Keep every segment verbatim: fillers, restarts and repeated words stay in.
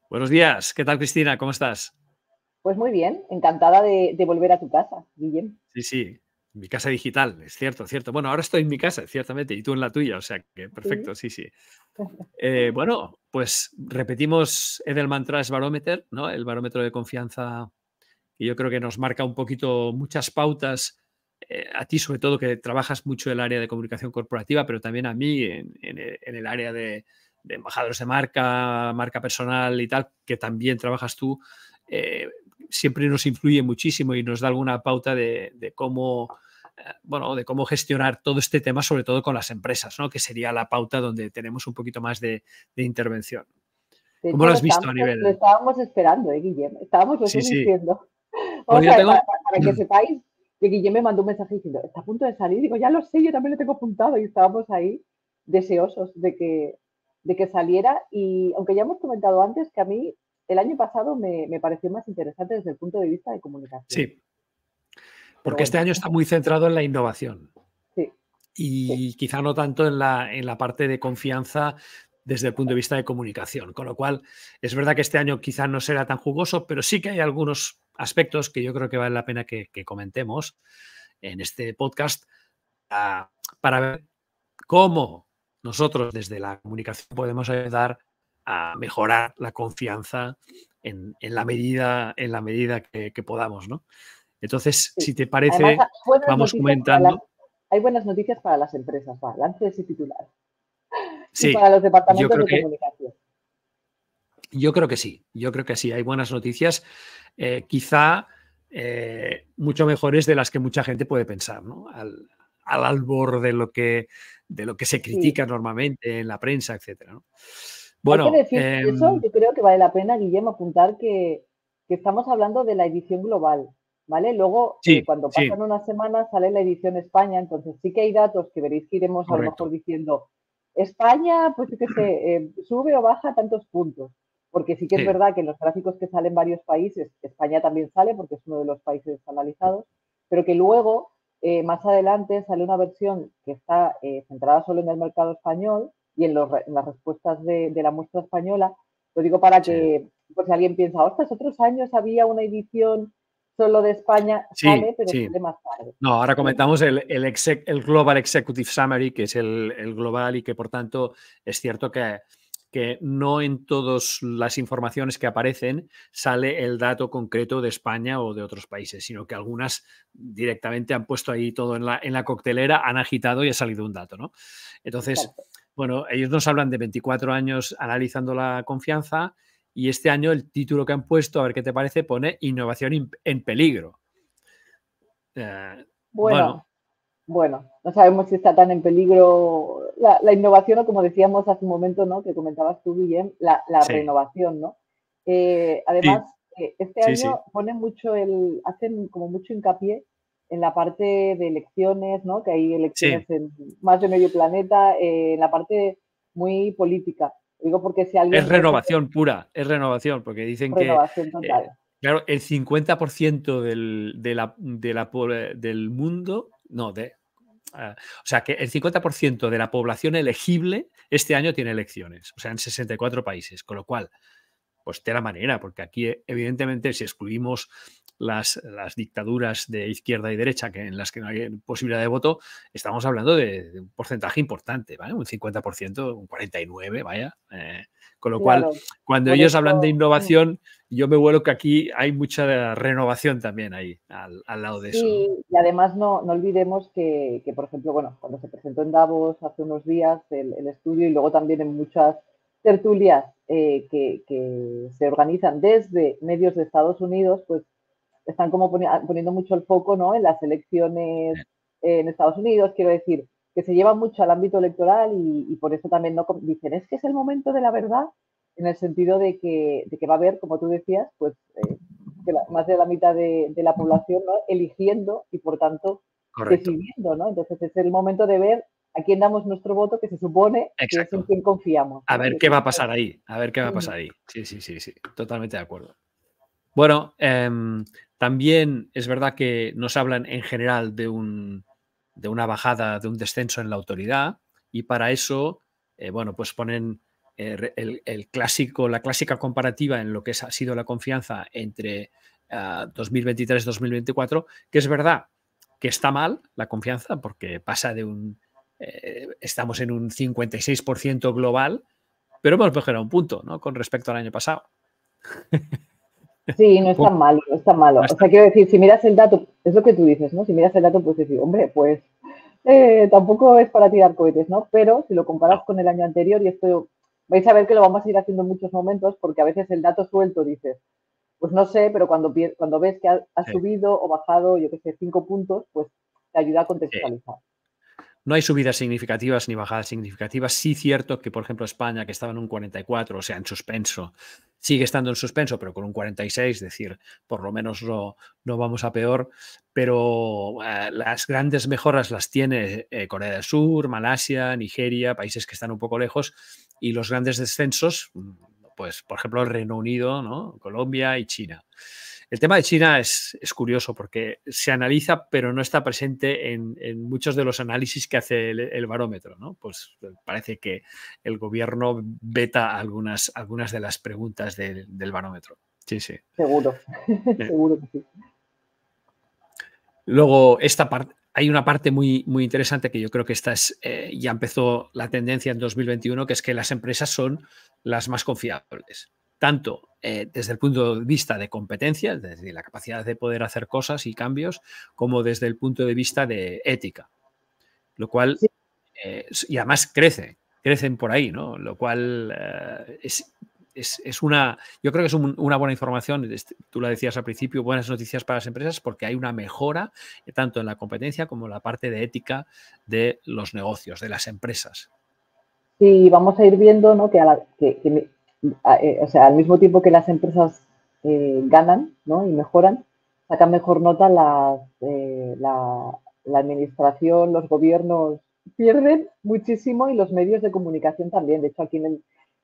Buenos días, ¿qué tal, Cristina? ¿Cómo estás? Pues muy bien, encantada de, de volver a tu casa, Guillem. Sí, sí, mi casa digital, es cierto, cierto. Bueno, ahora estoy en mi casa, ciertamente, y tú en la tuya, o sea que Sí. perfecto, sí, sí. Eh, bueno, pues repetimos Edelman Trust Barometer, ¿no? El barómetro de confianza que yo creo que nos marca un poquito muchas pautas, eh, a ti sobre todo que trabajas mucho en el área de comunicación corporativa, pero también a mí en, en el, en el área de, de embajadores de marca, marca personal y tal, que también trabajas tú, eh, siempre nos influye muchísimo y nos da alguna pauta de, de cómo, eh, bueno, de cómo gestionar todo este tema, sobre todo con las empresas, ¿no? Que sería la pauta donde tenemos un poquito más de, de intervención. De ¿Cómo hecho, lo lo has visto estábamos, a lo nivel? estábamos esperando, ¿eh, Guillem? Estábamos los Sí, dos sí. diciendo. Bueno, Vamos yo a ver, para, tengo... para- para que sepáis que Guillem me mandó un mensaje diciendo, está a punto de salir. Digo, ya lo sé, yo también lo tengo apuntado. Y estábamos ahí deseosos de que, de que saliera. Y aunque ya hemos comentado antes que a mí el año pasado me, me pareció más interesante desde el punto de vista de comunicación. Sí, Pero porque este bueno, año está muy centrado en la innovación sí, sí. y quizá no tanto en la, en la parte de confianza desde el punto de vista de comunicación. Con lo cual, es verdad que este año quizá no será tan jugoso, pero sí que hay algunos aspectos que yo creo que vale la pena que, que comentemos en este podcast ah, para ver cómo nosotros desde la comunicación podemos ayudar a mejorar la confianza en, en la medida, en la medida que, que podamos, ¿no? Entonces, Sí. si te Además, parece, ha- buenas vamos noticias para las, comentando. hay buenas noticias para las empresas. Va, lance ese titular. Y Sí, para los yo departamentos creo de que, comunicación. yo creo que sí, yo creo que sí, hay buenas noticias, eh, quizá eh, mucho mejores de las que mucha gente puede pensar, ¿no? Al, al albor de lo que, de lo que se Sí. critica normalmente en la prensa, etcétera, ¿no? Hay que Bueno, decir eh, eso, yo creo que vale la pena, Guillermo, apuntar que, que estamos hablando de la edición global, ¿vale? Luego, eh, sí, cuando sí, pasan unas semanas, sale la edición España, entonces sí que hay datos que veréis que iremos a lo mejor correcto. diciendo, España, pues yo qué sé, eh, sube o baja tantos puntos, porque sí que es Sí, verdad que en los gráficos que salen varios países, España también sale porque es uno de los países analizados, pero que luego, eh, más adelante, sale una versión que está eh, centrada solo en el mercado español y en, los, en las respuestas de, de, la muestra española. Lo digo para sí, que, por si alguien piensa, ostras, otros años había una edición solo de España, sí, sale, pero sí. sale más tarde. No, ahora ¿Vale? comentamos el, el, exec, el Global Executive Summary, que es el, el global y que por tanto es cierto que, que no en todas las informaciones que aparecen sale el dato concreto de España o de otros países, sino que algunas directamente han puesto ahí todo en la, en la coctelera, han agitado y ha salido un dato, ¿no? Entonces, Exacto. bueno, ellos nos hablan de veinticuatro años analizando la confianza y este año el título que han puesto, a ver qué te parece, pone innovación en peligro. Eh, Bueno, bueno, bueno, no sabemos si está tan en peligro la, la innovación o como decíamos hace un momento, ¿no? Que comentabas tú, Guillem, la, la sí, renovación, ¿no? Eh, además, sí, eh, este sí, sí, año pone mucho el, hacen como mucho hincapié en la parte de elecciones, ¿no? Que hay sí. elecciones en más de medio planeta, eh, en la parte muy política. Digo porque si Es alguien, por ejemplo, renovación pura, es renovación, porque dicen que, renovación eh, total. claro, el cincuenta por ciento del, de la, de la, del mundo, no, de, uh, o sea, que el cincuenta por ciento de la población elegible este año tiene elecciones, o sea, en sesenta y cuatro países, con lo cual, pues de la manera, porque aquí evidentemente si excluimos las, las dictaduras de izquierda y derecha que en las que no hay posibilidad de voto, estamos hablando de, de un porcentaje importante, ¿vale? Un cincuenta por ciento, un cuarenta y nueve por ciento, vaya. Eh, con lo cual, Claro, cuando por ellos hablan de eso. Mm. innovación, yo me vuelo que aquí hay mucha renovación también ahí, al, al lado de eso, ¿no? Sí, y además no, no olvidemos que, que, por ejemplo, bueno, cuando se presentó en Davos hace unos días el, el estudio y luego también en muchas tertulias eh, que, que se organizan desde medios de Estados Unidos, pues están como poni- poniendo mucho el foco, ¿no? En las elecciones en Estados Unidos, quiero decir, que se lleva mucho al ámbito electoral y, y por eso también no com- dicen, es que es el momento de la verdad, en el sentido de que, de que va a haber, como tú decías, pues eh, que la- más de la mitad de, de la población, ¿no? Eligiendo y por tanto Correcto. decidiendo, ¿no? Entonces es el momento de ver a quién damos nuestro voto, que se supone que es en Exacto. quien confiamos, A ¿no? ver Yo qué creo va a que- pasar ahí, a ver qué va a Ujú. pasar ahí. Sí, sí, sí, sí, totalmente de acuerdo. Bueno, eh, también es verdad que nos hablan en general de, un, de una bajada, de un descenso en la autoridad y para eso, eh, bueno, pues ponen el, el, el clásico, la clásica comparativa en lo que ha sido la confianza entre uh, dos mil veintitrés dos mil veinticuatro, que es verdad que está mal la confianza porque pasa de un... Eh, estamos en un cincuenta y seis por ciento global, pero hemos mejorado un punto, ¿no?, con respecto al año pasado. Sí, no es tan malo, no es tan malo. O sea, quiero decir, si miras el dato, es lo que tú dices, ¿no? Si miras el dato, pues decir, hombre, pues eh, tampoco es para tirar cohetes, ¿no? Pero si lo comparas No. con el año anterior, y esto vais a ver que lo vamos a ir haciendo en muchos momentos, porque a veces el dato suelto dices, pues no sé, pero cuando, cuando ves que ha, ha Sí. subido o bajado, yo qué sé, cinco puntos, pues te ayuda a Sí. contextualizar. No hay subidas significativas ni bajadas significativas. Sí, cierto que, por ejemplo, España, que estaba en un cuarenta y cuatro, o sea, en suspenso, sigue estando en suspenso, pero con un cuarenta y seis, es decir, por lo menos no, no vamos a peor. Pero eh, las grandes mejoras las tiene eh, Corea del Sur, Malasia, Nigeria, países que están un poco lejos, y los grandes descensos, pues, por ejemplo, el Reino Unido, ¿no?, Colombia y China. El tema de China es, es curioso porque se analiza, pero no está presente en, en muchos de los análisis que hace el, el barómetro, ¿no? Pues parece que el gobierno veta algunas, algunas de las preguntas de, del barómetro. Sí, sí. Seguro, Eh. seguro que sí. Luego, esta parte, hay una parte muy, muy interesante que yo creo que esta es, eh, ya empezó la tendencia en dos mil veintiuno, que es que las empresas son las más confiables. Tanto eh, desde el punto de vista de competencia, desde la capacidad de poder hacer cosas y cambios, como desde el punto de vista de ética. Lo cual, Sí. eh, y además crece, crecen por ahí, ¿no? Lo cual eh, es, es, es una, yo creo que es un, una buena información, tú la decías al principio, buenas noticias para las empresas porque hay una mejora tanto en la competencia como en la parte de ética de los negocios, de las empresas. Sí, vamos a ir viendo, ¿no?, que, a la, que, que eh, o sea, al mismo tiempo que las empresas eh, ganan, ¿no?, y mejoran, sacan mejor nota las, eh, la, la administración, los gobiernos pierden muchísimo y los medios de comunicación también. De hecho, aquí en el...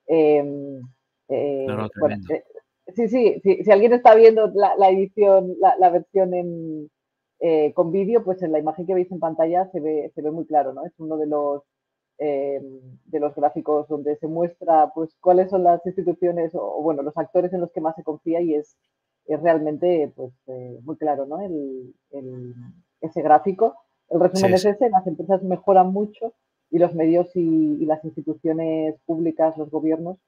Eh, eh, No, no, bueno, tremendo. eh, sí, sí, sí, si alguien está viendo la, la edición, la, la versión en, eh, con vídeo, pues en la imagen que veis en pantalla se ve, se ve muy claro, ¿no? Es uno de los Eh, de los gráficos donde se muestra pues cuáles son las instituciones o, o bueno, los actores en los que más se confía y es, es realmente pues eh, muy claro, ¿no? El, el, ese gráfico. El resumen Sí, es sí. ese, las empresas mejoran mucho y los medios y, y las instituciones públicas, los gobiernos,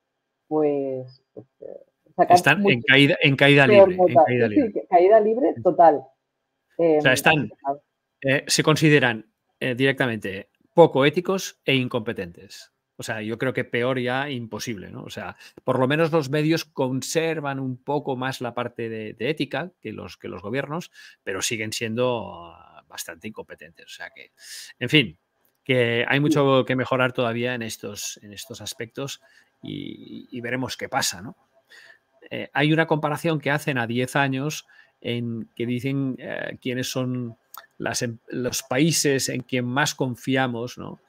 pues, pues eh, sacan Están mucho en caída, en caída peor libre, en nota. caída Sí, libre. sí, caída libre total. Eh, O sea, así están, que, claro. eh, se consideran eh, directamente poco éticos e incompetentes. O sea, yo creo que peor ya imposible, ¿no? O sea, por lo menos los medios conservan un poco más la parte de, de ética que los, que los gobiernos, pero siguen siendo bastante incompetentes. O sea que, en fin, que hay mucho que mejorar todavía en estos, en estos aspectos y, y veremos qué pasa, ¿no? Eh, hay una comparación que hacen a diez años en que dicen eh, quiénes son las, los países en quien más confiamos, ¿no?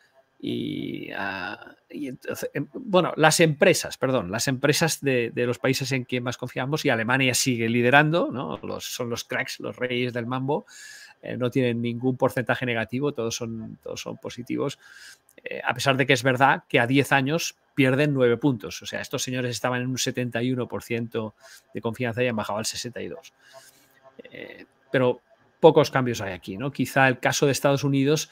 Y, uh, y entonces, bueno, las empresas, perdón, las empresas de, de, los países en quien más confiamos, y Alemania sigue liderando, ¿no? Los, son los cracks, los reyes del mambo, eh, no tienen ningún porcentaje negativo, todos son, todos son positivos, eh, a pesar de que es verdad que a diez años pierden nueve puntos. O sea, estos señores estaban en un setenta y uno por ciento de confianza y han bajado al sesenta y dos por ciento. Eh, pero pocos cambios hay aquí, ¿no? Quizá el caso de Estados Unidos,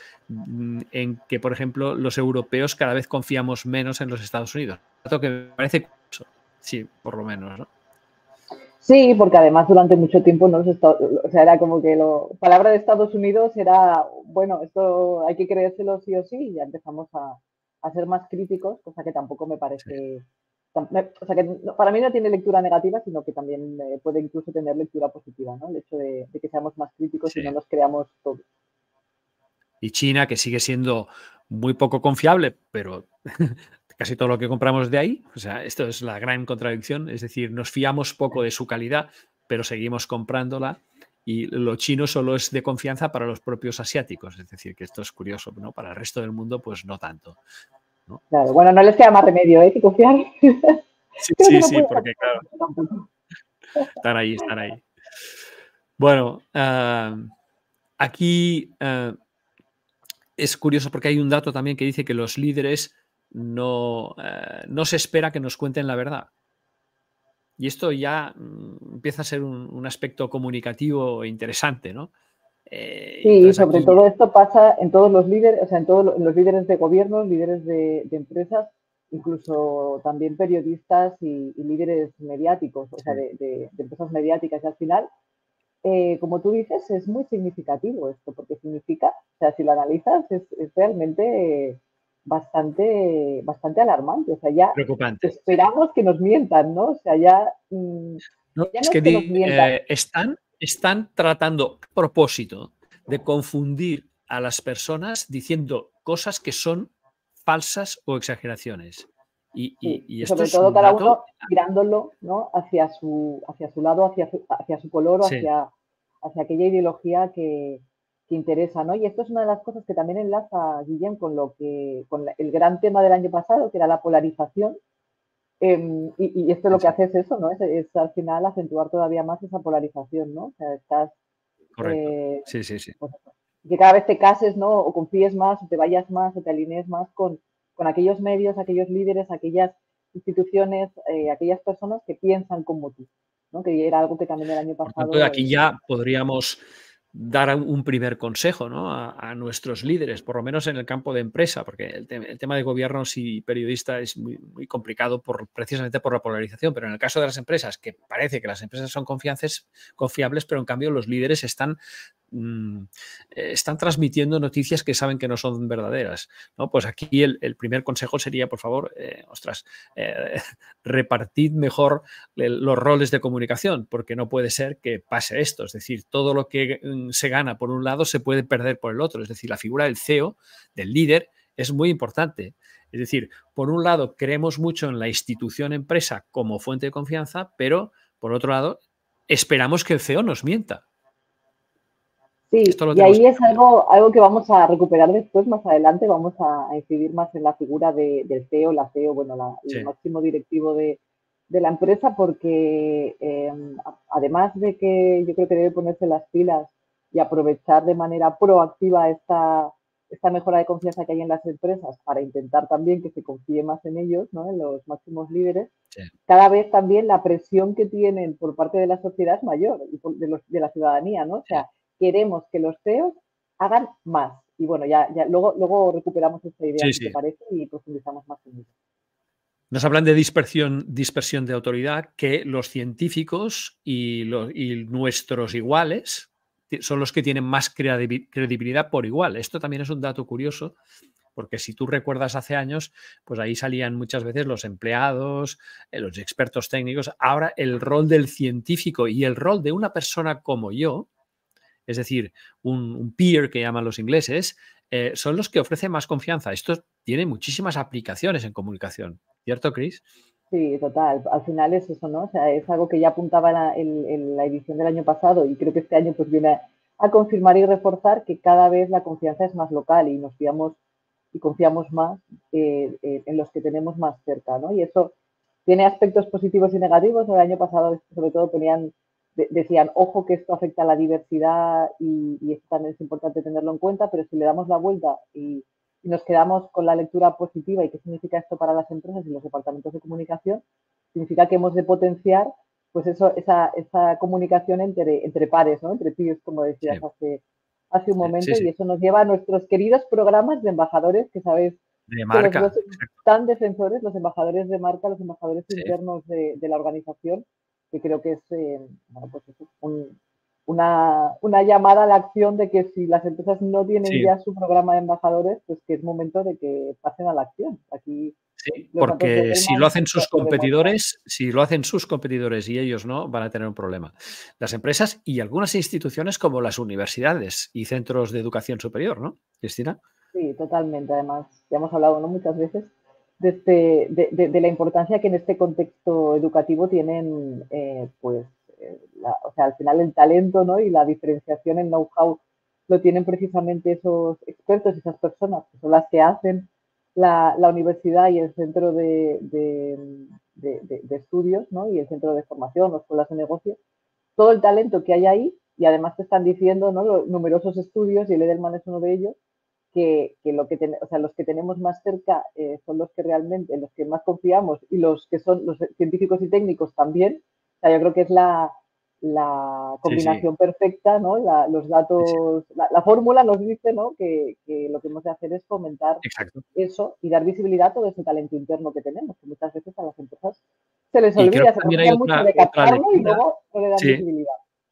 en que, por ejemplo, los europeos cada vez confiamos menos en los Estados Unidos. Que me parece curioso. Sí, por lo menos, ¿no? Sí, porque además durante mucho tiempo no los Estados, o sea, era como que la palabra de Estados Unidos era, bueno, esto hay que creérselo sí o sí, y ya empezamos a, a ser más críticos, cosa que tampoco me parece, sí. O sea, que no, para mí no tiene lectura negativa, sino que también eh, puede incluso tener lectura positiva, ¿no? El hecho de, de que seamos más críticos Sí. y no nos creamos todo. Y China, que sigue siendo muy poco confiable, pero casi todo lo que compramos de ahí, o sea, esto es la gran contradicción, es decir, nos fiamos poco de su calidad, pero seguimos comprándola, y lo chino solo es de confianza para los propios asiáticos, es decir, que esto es curioso, ¿no? Para el resto del mundo, pues no tanto, ¿no? Claro, bueno, no les queda más remedio, ¿eh?, que confiar. Sí, Creo que sí, no sí, puede porque claro, tampoco. están ahí, están ahí. Bueno, uh, aquí uh, es curioso porque hay un dato también que dice que los líderes no, eh, no se espera que nos cuenten la verdad. Y esto ya mm, empieza a ser un, un aspecto comunicativo interesante, ¿no? Eh, y Sí, y entonces sobre aquí, todo esto pasa en todos los líderes, o sea, en todos los líderes de gobiernos, líderes de, de empresas, incluso también periodistas y, y líderes mediáticos, o sea, sí, de, de- de empresas mediáticas. Y al final, eh, como tú dices, es muy significativo esto, porque significa, o sea, si lo analizas, es, es realmente eh, bastante, bastante alarmante. O sea, ya preocupante. Sí. esperamos que nos mientan, ¿no? O sea, ya, mm, No, ya es no es que que nos di- mientan. eh, están, están tratando a propósito de confundir a las personas diciendo cosas que son falsas o exageraciones. Y, y- Sí, y y esto sobre es todo un cada dato, uno tirándolo, ¿no? hacia su, hacia su lado, hacia su, hacia su color o sí, hacia, hacia aquella ideología que, que interesa, ¿no? Y esto es una de las cosas que también enlaza, Guillem, con lo que, con la- el gran tema del año pasado, que era la polarización. Em, y, y esto sí, lo que sí, hace es eso, ¿no? Es, es al final acentuar todavía más esa polarización, ¿no? O sea, estás, correcto. eh, Sí, sí, sí. pues, que cada vez te cases, ¿no? O confíes más, o te vayas más, o te alinees más con, con aquellos medios, aquellos líderes, aquellas instituciones, eh, aquellas personas que piensan como tú, ¿no? Que era algo que también el año Por tanto, pasado. aquí Eh, ya podríamos dar un primer consejo, ¿no? a, a, nuestros líderes, por lo menos en el campo de empresa, porque el, te el tema de gobiernos y periodistas es muy, muy, complicado por, precisamente por la polarización, pero en el caso de las empresas, que parece que las empresas son confiables, pero en cambio los líderes están mm, están transmitiendo noticias que saben que no son verdaderas, ¿no? Pues aquí el, el primer consejo sería, por favor, eh, ostras, eh, repartid mejor el, los roles de comunicación, porque no puede ser que pase esto, es decir, todo lo que mm, se gana por un lado se puede perder por el otro, es decir, la figura del C E O, del líder, es muy importante. Es decir, por un lado creemos mucho en la institución empresa como fuente de confianza, pero por otro lado esperamos que el C E O nos mienta. Sí, Esto lo y tenemos ahí que es cambiar. algo, algo que vamos a recuperar después, más adelante, vamos a, a incidir más en la figura de, del C E O, la C E O, bueno, la, el Sí, máximo directivo de, de la empresa, porque eh, además de que yo creo que debe ponerse las pilas y aprovechar de manera proactiva esta, esta mejora de confianza que hay en las empresas para intentar también que se confíe más en ellos, ¿no? En los máximos líderes, sí, cada vez también la presión que tienen por parte de la sociedad es mayor y por, de, los, de, la ciudadanía, ¿no? O sí. sea, queremos que los C E Os hagan más. Y bueno, ya, ya luego, luego recuperamos esta idea, Sí, si te sí. parece, y profundizamos más en ello. Nos hablan de dispersión, dispersión de autoridad, que los científicos y, los, y nuestros iguales son los que tienen más credibilidad por igual. Esto también es un dato curioso, porque si tú recuerdas hace años, pues ahí salían muchas veces los empleados, los expertos técnicos. Ahora el rol del científico y el rol de una persona como yo, es decir, un, un peer que llaman los ingleses, eh, son los que ofrecen más confianza. Esto tiene muchísimas aplicaciones en comunicación, ¿cierto, Chris? Sí, total. Al final es eso, ¿no? O sea, es algo que ya apuntaba la, en, en la edición del año pasado y creo que este año pues viene a, a confirmar y reforzar que cada vez la confianza es más local y nos fiamos y confiamos más eh, eh, en los que tenemos más cerca, ¿no? Y eso tiene aspectos positivos y negativos. El año pasado, sobre todo, ponían, de, decían, ojo que esto afecta a la diversidad y, y esto también es importante tenerlo en cuenta, pero si le damos la vuelta y, y nos quedamos con la lectura positiva y qué significa esto para las empresas y los departamentos de comunicación, significa que hemos de potenciar pues eso, esa, esa comunicación entre, entre pares, ¿no? Entre peers, como decías Sí, hace, hace un sí, momento, sí. y eso nos lleva a nuestros queridos programas de embajadores, que sabéis De que los dos marca. son tan defensores, los embajadores de marca, los embajadores Sí, internos de, de la organización, que creo que es eh, bueno, pues eso, un, una, una, llamada a la acción de que si las empresas no tienen sí, ya su programa de embajadores, pues que es momento de que pasen a la acción. Aquí sí, los datos de porque si lo Edelman hacen lo, sus lo demuestran. competidores, si lo hacen sus competidores y ellos no, van a tener un problema. Las empresas y algunas instituciones como las universidades y centros de educación superior, ¿no, Cristina? Sí, totalmente. Además, ya hemos hablado, ¿no?, muchas veces de, este, de, de, de, la importancia que en este contexto educativo tienen, eh, pues, eh, la, o sea, al final el talento, ¿no?, y la diferenciación, el know-how, lo tienen precisamente esos expertos, esas personas, que son las que hacen la, la universidad y el centro de, de, de, de estudios, ¿no?, y el centro de formación, las escuelas de negocio. Todo el talento que hay ahí, y además te están diciendo, ¿no?, los numerosos estudios, y el Edelman es uno de ellos, que, que, lo que ten, o sea, los que tenemos más cerca eh, son los que realmente, en los que más confiamos y los que son los científicos y técnicos también. O sea, yo creo que es la, la combinación sí, sí. perfecta, ¿no? La, los Sí, sí. datos, la, la fórmula nos dice, ¿no? Que, que lo que hemos de hacer es fomentar Exacto. eso y dar visibilidad a todo ese talento interno que tenemos, que muchas veces a las empresas se les Y creo que olvida, se también hay preocupan mucho otra, de otra captarlo y lectura, luego no le dan sí, visibilidad.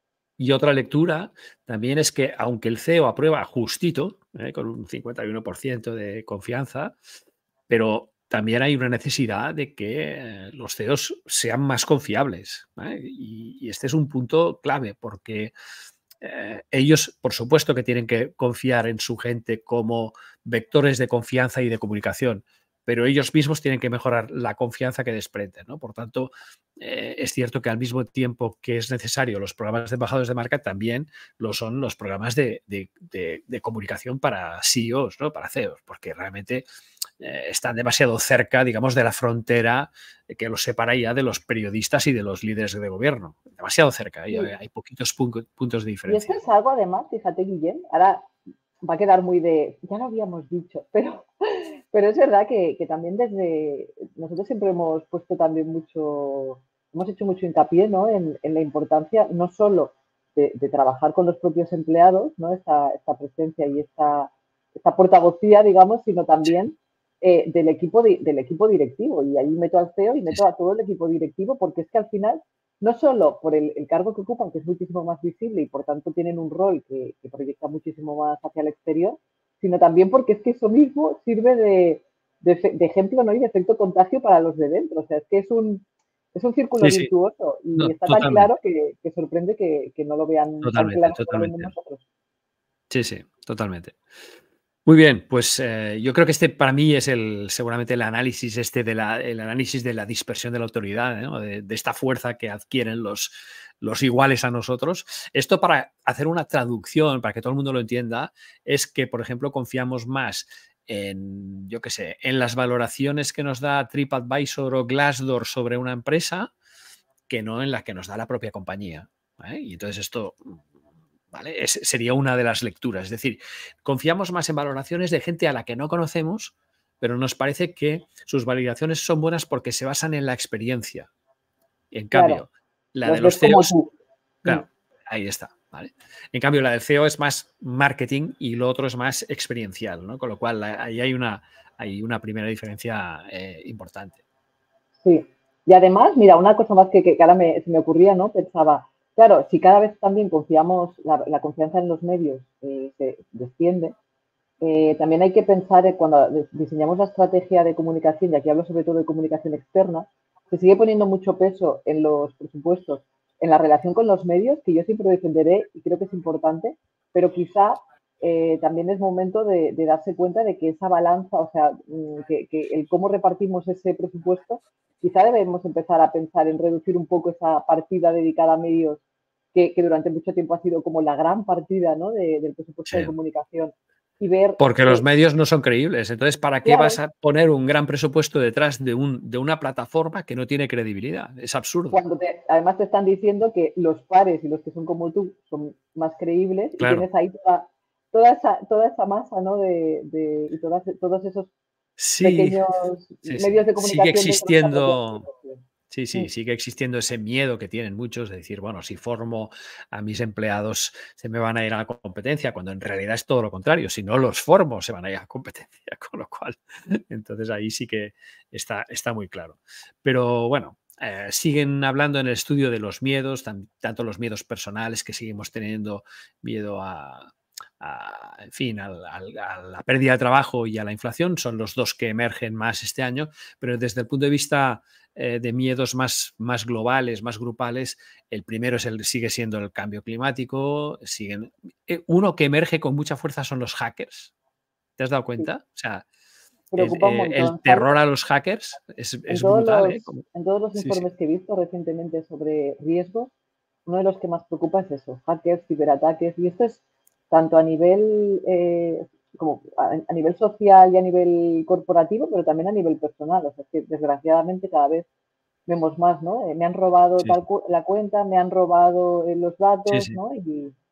y otra lectura también es que aunque el C E O aprueba justito, ¿eh? Con un cincuenta y uno por ciento de confianza, pero también hay una necesidad de que eh, los C E Os sean más confiables, ¿eh? Y, y este es un punto clave porque eh, ellos, por supuesto, que tienen que confiar en su gente como vectores de confianza y de comunicación, pero ellos mismos tienen que mejorar la confianza que desprenden, ¿no? Por tanto, eh, es cierto que al mismo tiempo que es necesario los programas de embajadores de marca, también lo son los programas de, de, de, de comunicación para C E Os, ¿no? Para C E Os, porque realmente eh, están demasiado cerca, digamos, de la frontera que los separa ya de los periodistas y de los líderes de gobierno. Demasiado cerca, hay, Sí. hay poquitos puntos, puntos de Y esto diferencia. es algo, además, fíjate, Guillem, ahora va a quedar muy de, ya lo habíamos dicho, pero, pero es verdad que, que también desde, nosotros siempre hemos puesto también mucho, hemos hecho mucho hincapié, ¿no? en, en la importancia no solo de, de trabajar con los propios empleados, ¿no? esta, esta presencia y esta, esta portavocía, digamos, sino Sí, también eh, del, equipo di, del equipo directivo. Y ahí meto al C E O y sí, meto sí. a todo el equipo directivo, porque es que al final no solo por el, el, cargo que ocupan, que es muchísimo más visible y por tanto tienen un rol que, que, proyecta muchísimo más hacia el exterior, sino también porque es que eso mismo sirve de, de, de ejemplo, ¿no? Y de efecto contagio para los de dentro. O sea, es que es un, es un círculo Sí, sí. virtuoso y No, está tan claro totalmente, que, que sorprende que, que, no lo vean tan totalmente, claro como lo vemos totalmente. nosotros. Sí, sí, totalmente. Muy bien, pues eh, yo creo que este para mí es el seguramente el análisis este de la, el análisis de la dispersión de la autoridad, ¿no? de, de, esta fuerza que adquieren los, los iguales a nosotros. Esto para hacer una traducción, para que todo el mundo lo entienda, es que, por ejemplo, confiamos más en, yo qué sé, en las valoraciones que nos da TripAdvisor o Glassdoor sobre una empresa que no en las que nos da la propia compañía. ¿Vale? Y entonces esto... ¿Vale? Es, sería una de las lecturas. Es decir, confiamos más en valoraciones de gente a la que no conocemos, pero nos parece que sus validaciones son buenas porque se basan en la experiencia. En Claro, cambio, la de los los ves como C E Os, tú. Mm. claro, ahí está. ¿Vale? En cambio, la del C E O es más marketing y lo otro es más experiencial, ¿no? Con lo cual, ahí hay una, hay una primera diferencia eh, importante. Sí. Y además, mira, una cosa más que, que ahora me, se me ocurría, ¿no? Pensaba, claro, si cada vez también confiamos, la, la confianza en los medios eh, se desciende, eh, también hay que pensar en cuando diseñamos la estrategia de comunicación, y aquí hablo sobre todo de comunicación externa, se sigue poniendo mucho peso en los presupuestos, en la relación con los medios, que yo siempre defenderé y creo que es importante, pero quizá eh, también es momento de, de, darse cuenta de que esa balanza, o sea, que, que el cómo repartimos ese presupuesto, quizá debemos empezar a pensar en reducir un poco esa partida dedicada a medios que, que durante mucho tiempo ha sido como la gran partida, ¿no? de, del presupuesto Sí. de comunicación y ver Porque los que, medios no son creíbles. Entonces, ¿para qué vas claro, a poner un gran presupuesto detrás de, un, de una plataforma que no tiene credibilidad? Es absurdo. cuando te, además te están diciendo que los pares y los que son como tú son más creíbles y Claro. tienes ahí toda, toda, esa, toda esa masa, ¿no? De, de, y todas, todos esos Sí, pequeños sí, medios sí. de Sigue comunicación dentro de esta propia existiendo. organización. Sí, sí, sigue existiendo ese miedo que tienen muchos de decir, bueno, si formo a mis empleados se me van a ir a la competencia, cuando en realidad es todo lo contrario. Si no los formo, se van a ir a la competencia, con lo cual, entonces ahí sí que está, está muy claro. Pero bueno, eh, siguen hablando en el estudio de los miedos, tan, tanto los miedos personales que seguimos teniendo, miedo a, a, en fin, a, a, a la pérdida de trabajo y a la inflación, son los dos que emergen más este año, pero desde el punto de vista eh, de miedos más, más globales, más grupales, el primero es el, sigue siendo el cambio climático, siguen, eh, uno que emerge con mucha fuerza son los hackers. ¿Te has dado Sí, cuenta? O sea, es, preocupa un eh, el montón. ¿Sabes? terror a los hackers es, En es todos, brutal, ¿eh? los, Como, en todos los sí, sí, informes que he visto recientemente sobre riesgos, uno de los que más preocupa es eso, hackers, ciberataques, y esto es tanto a nivel, eh, como a, a, nivel social y a nivel corporativo, pero también a nivel personal. O sea, es que desgraciadamente cada vez vemos más, ¿no? Eh, me han robado sí, tal cu la cuenta, me han robado eh, los sí, datos, sí. ¿no? Y,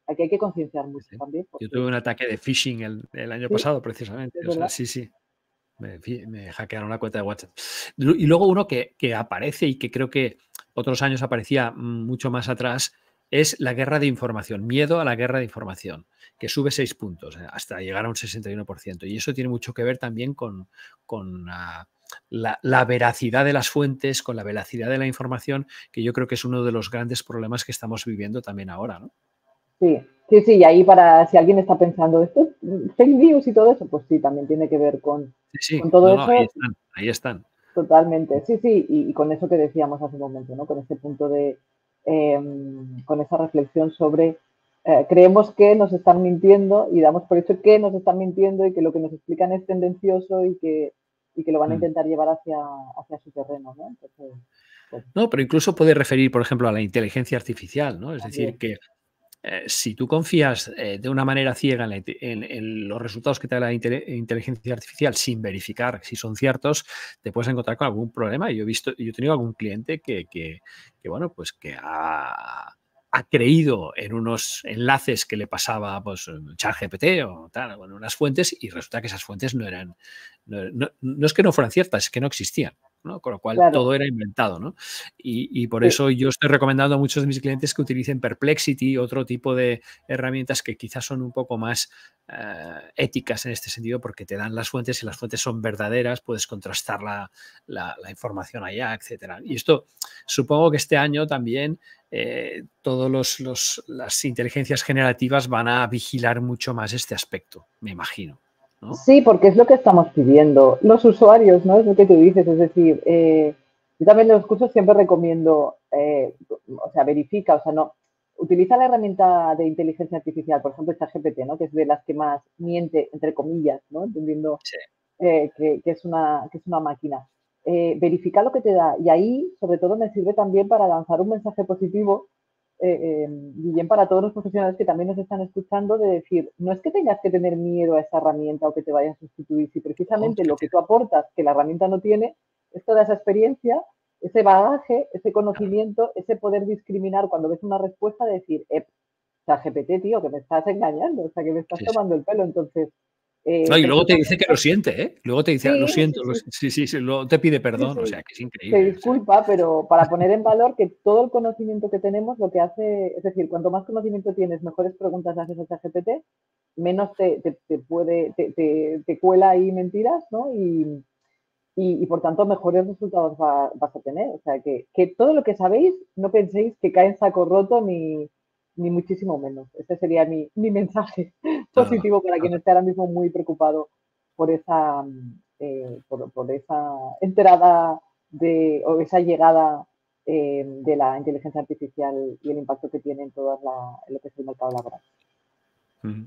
aquí hay que concienciar Sí, mucho sí. también. Yo Porque, tuve un ataque de phishing el, el año sí, pasado, precisamente. es O sea, verdad. sí, sí. Me, fi- me hackearon la cuenta de WhatsApp. Lu- Y luego uno que, que aparece y que creo que otros años aparecía mm, mucho más atrás es la guerra de información, miedo a la guerra de información, que sube seis puntos eh, hasta llegar a un sesenta y uno por ciento. Y eso tiene mucho que ver también con, con ah, la, la veracidad de las fuentes, con la veracidad de la información, que yo creo que es uno de los grandes problemas que estamos viviendo también ahora, ¿no? Sí, sí, sí, y ahí para si alguien está pensando esto, es fake news y todo eso, pues sí, también tiene que ver con, Sí, con sí, todo no, no, ahí eso. están, ahí están. Totalmente, sí, sí, y, y con eso que decíamos hace un momento, ¿no? Con ese punto de, eh, con esa reflexión sobre, eh, creemos que nos están mintiendo y damos por hecho que nos están mintiendo y que lo que nos explican es tendencioso y que, y que lo van a Mm. intentar llevar hacia, hacia su terreno, ¿no? Entonces, pues No, pero incluso puede referir, por ejemplo, a la inteligencia artificial, ¿no? Es decir, también, que eh, si tú confías eh, de una manera ciega en, la inte- en- en los resultados que te da la intele- inteligencia artificial sin verificar si son ciertos, te puedes encontrar con algún problema. Yo he visto, yo he tenido algún cliente que, que- que, bueno, pues que ha, ha creído en unos enlaces que le pasaba pues ChatGPT o tal, bueno, unas fuentes y resulta que esas fuentes no eran, no, no- no es que no fueran ciertas, es que no existían. ¿No? Con lo cual claro, todo era inventado, ¿no? Y, y por sí, eso yo estoy recomendando a muchos de mis clientes que utilicen Perplexity, otro tipo de herramientas que quizás son un poco más eh, éticas en este sentido, porque te dan las fuentes y las fuentes son verdaderas, puedes contrastar la, la, la información allá, etcétera. Y esto supongo que este año también eh, todos los, los, las inteligencias generativas van a vigilar mucho más este aspecto, me imagino, ¿no? sí, porque es lo que estamos pidiendo. Los usuarios, ¿no? Es lo que tú dices, es decir, eh, yo también en los cursos siempre recomiendo, eh, o sea, verifica, o sea, no, utiliza la herramienta de inteligencia artificial, por ejemplo, ChatGPT, ¿no? Que es de las que más miente, entre comillas, ¿no? Entendiendo Sí. eh, que, que, es una, que es una máquina. Eh, verifica lo que te da y ahí, sobre todo, me sirve también para lanzar un mensaje positivo eh, eh, y bien para todos los profesionales que también nos están escuchando, de decir, no es que tengas que tener miedo a esa herramienta o que te vaya a sustituir, si Oh, precisamente que lo que tiene- tú aportas, que la herramienta no tiene, es toda esa experiencia, ese bagaje, ese conocimiento, ese poder discriminar cuando ves una respuesta, de decir, eh, o sea, G P T, tío, que me estás engañando, o sea, que me estás sí, sí. tomando el pelo, entonces, eh, No, y luego te dice que precisamente, lo siente, ¿eh? Luego te dice, lo sí, sí, siento, lo sí, si- sí, sí, sí, luego te pide sí, perdón, o sea, sí, que es se increíble. O sea, disculpa, pero para poner en valor que todo el conocimiento que tenemos, lo que hace, es decir, cuanto más conocimiento tienes, mejores preguntas haces a ChatGPT, menos te, te, te puede, te, te, te, cuela ahí mentiras, ¿no? Y, y, y, por tanto mejores resultados va, vas a tener. O sea, que, que, todo lo que sabéis, no penséis que cae en saco roto ni, ni muchísimo menos. Ese sería mi, mi mensaje no, no, positivo para no, quien esté ahora mismo muy preocupado por esa, eh, por, por, esa entrada de, o esa llegada eh, de la inteligencia artificial y el impacto que tiene en, toda la, en lo que es el mercado laboral. no.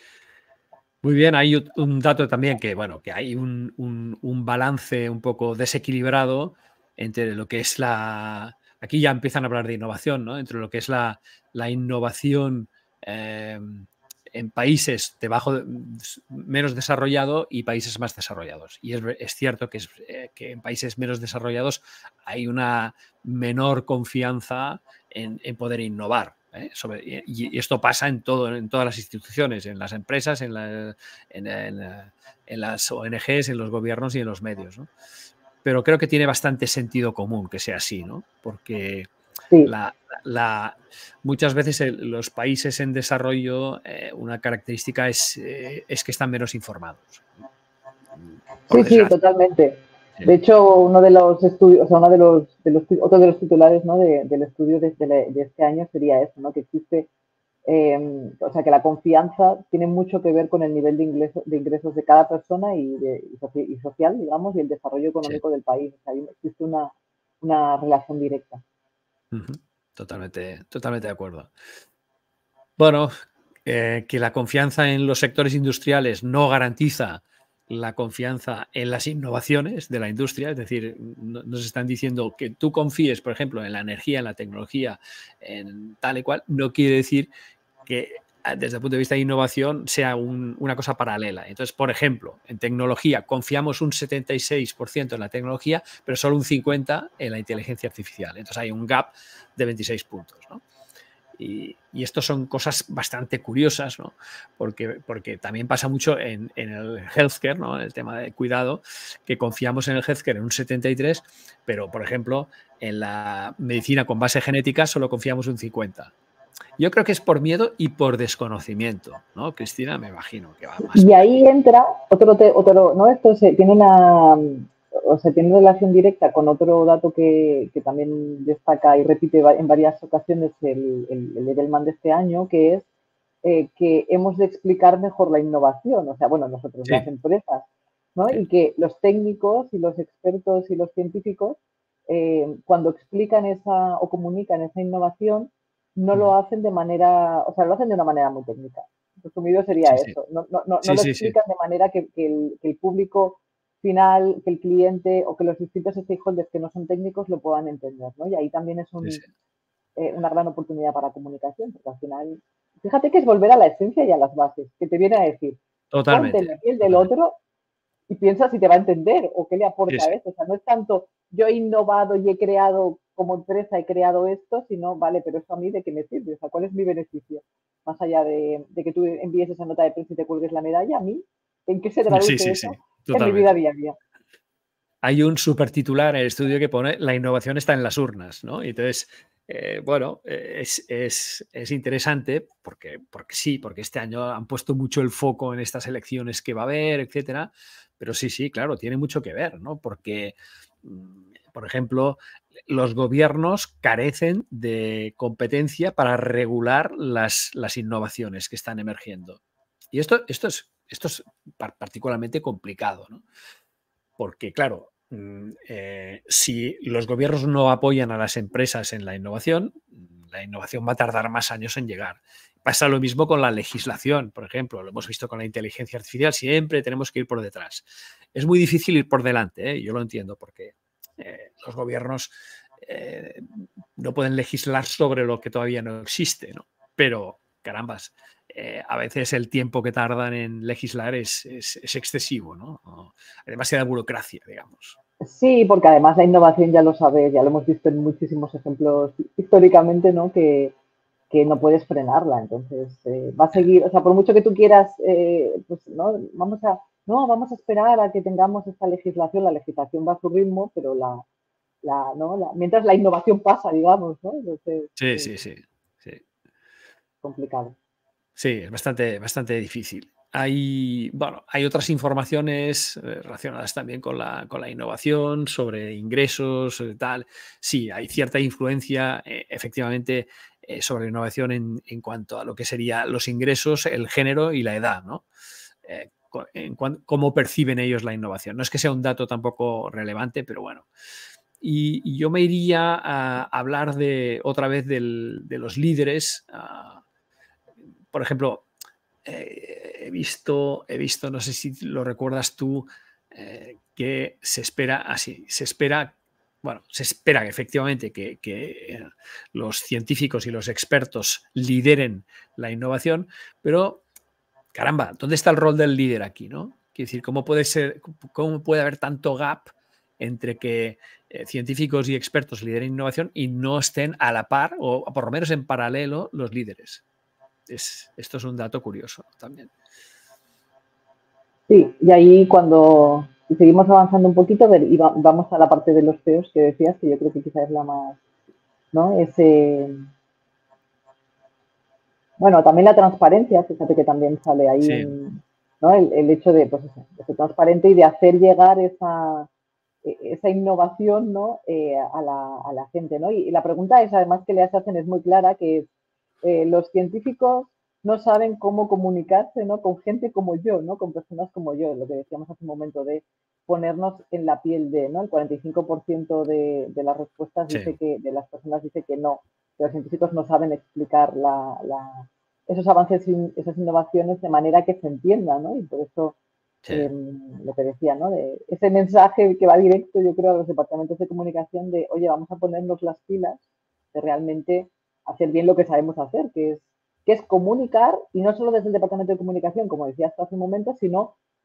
Muy bien, hay un dato también que, bueno, que hay un, un, un balance un poco desequilibrado entre lo que es la... Aquí ya empiezan a hablar de innovación, ¿no? Entre lo que es la, la innovación eh, en países de bajo, menos desarrollado y países más desarrollados. Y es, es cierto que, es, eh, que en países menos desarrollados hay una menor confianza en, en poder innovar. ¿eh? Sobre, y, y esto pasa en, todo, en todas las instituciones, en las empresas, en, la, en, en, en las O N Ges, en los gobiernos y en los medios, ¿no? Pero creo que tiene bastante sentido común que sea así, ¿no? Porque Sí. la, la, muchas veces el, los países en desarrollo, eh, una característica es, eh, es que están menos informados, por Sí, sí, desgracia. totalmente. Sí, De hecho, uno de los estudios, o sea, uno de los, de los otro de los titulares, ¿no? de, del estudio de, de, de, este año sería eso, ¿no? Que existe, eh, o sea, que la confianza tiene mucho que ver con el nivel de, ingreso, de ingresos de cada persona y, de, y, soci, y social, digamos, y el desarrollo sí. económico del país. O sea, existe una, una relación directa. Uh-huh. Totalmente, totalmente de acuerdo. Bueno, eh, que la confianza en los sectores industriales no garantiza la confianza en las innovaciones de la industria, es decir, no, nos están diciendo que tú confíes, por ejemplo, en la energía, en la tecnología, en tal y cual, no quiere decir que desde el punto de vista de innovación sea un, una cosa paralela. Entonces, por ejemplo, en tecnología confiamos un setenta y seis por ciento en la tecnología, pero solo un cincuenta por ciento en la inteligencia artificial. Entonces hay un gap de veintiséis puntos, ¿no? Y, y esto son cosas bastante curiosas, ¿no? Porque, porque también pasa mucho en, en el healthcare, ¿no? En el tema de cuidado, que confiamos en el healthcare en un setenta y tres, pero, por ejemplo, en la medicina con base genética solo confiamos un cincuenta. Yo creo que es por miedo y por desconocimiento, ¿no? Cristina, me imagino que va más Y por ahí aquí. entra otro, te, otro ¿no? Esto se tiene una, o sea, tiene relación directa con otro dato que, que también destaca y repite en varias ocasiones el, el, el Edelman de este año, que es eh, que hemos de explicar mejor la innovación, o sea, bueno, nosotros, las Sí, empresas, ¿no? sí. Y que los técnicos y los expertos y los científicos, eh, cuando explican esa o comunican esa innovación, no lo Mm. hacen de manera, o sea, lo hacen de una manera muy técnica. Resumido sería Sí, sí. eso. No, no, no, no Sí, lo sí, sí. explican de manera que, que, el, que el público final, que el cliente o que los distintos stakeholders que no son técnicos lo puedan entender, ¿no? Y ahí también es Sí, un, sí. eh, una gran oportunidad para comunicación, porque al final, fíjate que es volver a la esencia y a las bases, que te viene a decir, ponte en Totalmente, la piel del totalmente. otro y piensa si te va a entender o qué le Sí, aporta sí. eso. O sea, no es tanto yo he innovado y he creado como empresa, he creado esto, sino, vale, pero eso a mí de qué me sirve, o sea, ¿cuál es mi beneficio? Más allá de, de que tú envíes esa nota de prensa y te cuelgues la medalla, a mí, ¿en qué se Sí, traduce sí, sí. eso en mi vida Totalmente. diaria? Hay un supertitular en el estudio que pone la innovación está en las urnas, ¿no? Y entonces, eh, bueno, eh, es, es, es, interesante porque, porque sí, porque este año han puesto mucho el foco en estas elecciones que va a haber, etcétera. Pero sí, sí, claro, tiene mucho que ver, ¿no? Porque, por ejemplo, los gobiernos carecen de competencia para regular las, las innovaciones que están emergiendo. Y esto, esto, es, esto es particularmente complicado, ¿no? Porque, claro, eh, si los gobiernos no apoyan a las empresas en la innovación, la innovación va a tardar más años en llegar. Pasa lo mismo con la legislación, por ejemplo, lo hemos visto con la inteligencia artificial, siempre tenemos que ir por detrás. Es muy difícil ir por delante, ¿eh? Yo lo entiendo, porque eh, los gobiernos eh, no pueden legislar sobre lo que todavía no existe, ¿no? Pero, carambas, eh, a veces el tiempo que tardan en legislar es, es, es excesivo, ¿no? Hay demasiada burocracia, digamos. Sí, porque además la innovación ya lo sabes, ya lo hemos visto en muchísimos ejemplos históricamente, ¿no? Que, que no puedes frenarla. Entonces, eh, va a seguir, o sea, por mucho que tú quieras, eh, pues, ¿no? Vamos a, no, vamos a esperar a que tengamos esta legislación, la legislación va a su ritmo, pero la, la, ¿no? La, mientras la innovación pasa, digamos, ¿no? Entonces, Sí, eh, sí, sí, sí. complicado. Sí, es bastante, bastante difícil. Hay, bueno, hay otras informaciones eh, relacionadas también con la, con la innovación, sobre ingresos, eh, tal. Sí, hay cierta influencia, eh, efectivamente, eh, sobre la innovación en, en cuanto a lo que serían los ingresos, el género y la edad, ¿no? Eh, en cuanto, cómo perciben ellos la innovación. No es que sea un dato tampoco relevante, pero bueno. Y, y yo me iría a hablar de otra vez del, de los líderes. Uh, por ejemplo, eh, he visto, he visto, no sé si lo recuerdas tú, eh, que se espera así, se espera, bueno, se espera efectivamente que, que eh, los científicos y los expertos lideren la innovación, pero caramba, ¿dónde está el rol del líder aquí, no? Quiero decir, ¿cómo puede ser, cómo puede haber tanto gap entre que eh, científicos y expertos lideren innovación y no estén a la par o por lo menos en paralelo los líderes? Es, esto es un dato curioso también. Sí, y ahí cuando si seguimos avanzando un poquito, ver, y va, vamos a la parte de los C E Os que decías, que yo creo que quizás es la más, ¿no? Ese, bueno, también la transparencia, fíjate que también sale ahí, Sí, en, ¿no? El, el, hecho de, pues eso, de ser transparente y de hacer llegar esa, esa innovación, ¿no? Eh, a, la, a, la, gente, ¿no? Y, y, la pregunta es, además, que le hacen es muy clara, que es, eh, los científicos no saben cómo comunicarse, ¿no? Con gente como yo, ¿no? Con personas como yo, lo que decíamos hace un momento de ponernos en la piel de, ¿no? El cuarenta y cinco por ciento de, de las respuestas sí, dice que, de las personas dice que no, que los científicos no saben explicar la, la, esos avances, esas innovaciones de manera que se entiendan, ¿no? Y por eso sí. eh, lo que decía, ¿no? De ese mensaje que va directo, yo creo, a los departamentos de comunicación de, oye, vamos a ponernos las pilas de realmente hacer bien lo que sabemos hacer, que es, que es comunicar, y no solo desde el departamento de comunicación, como decías hace un momento, sino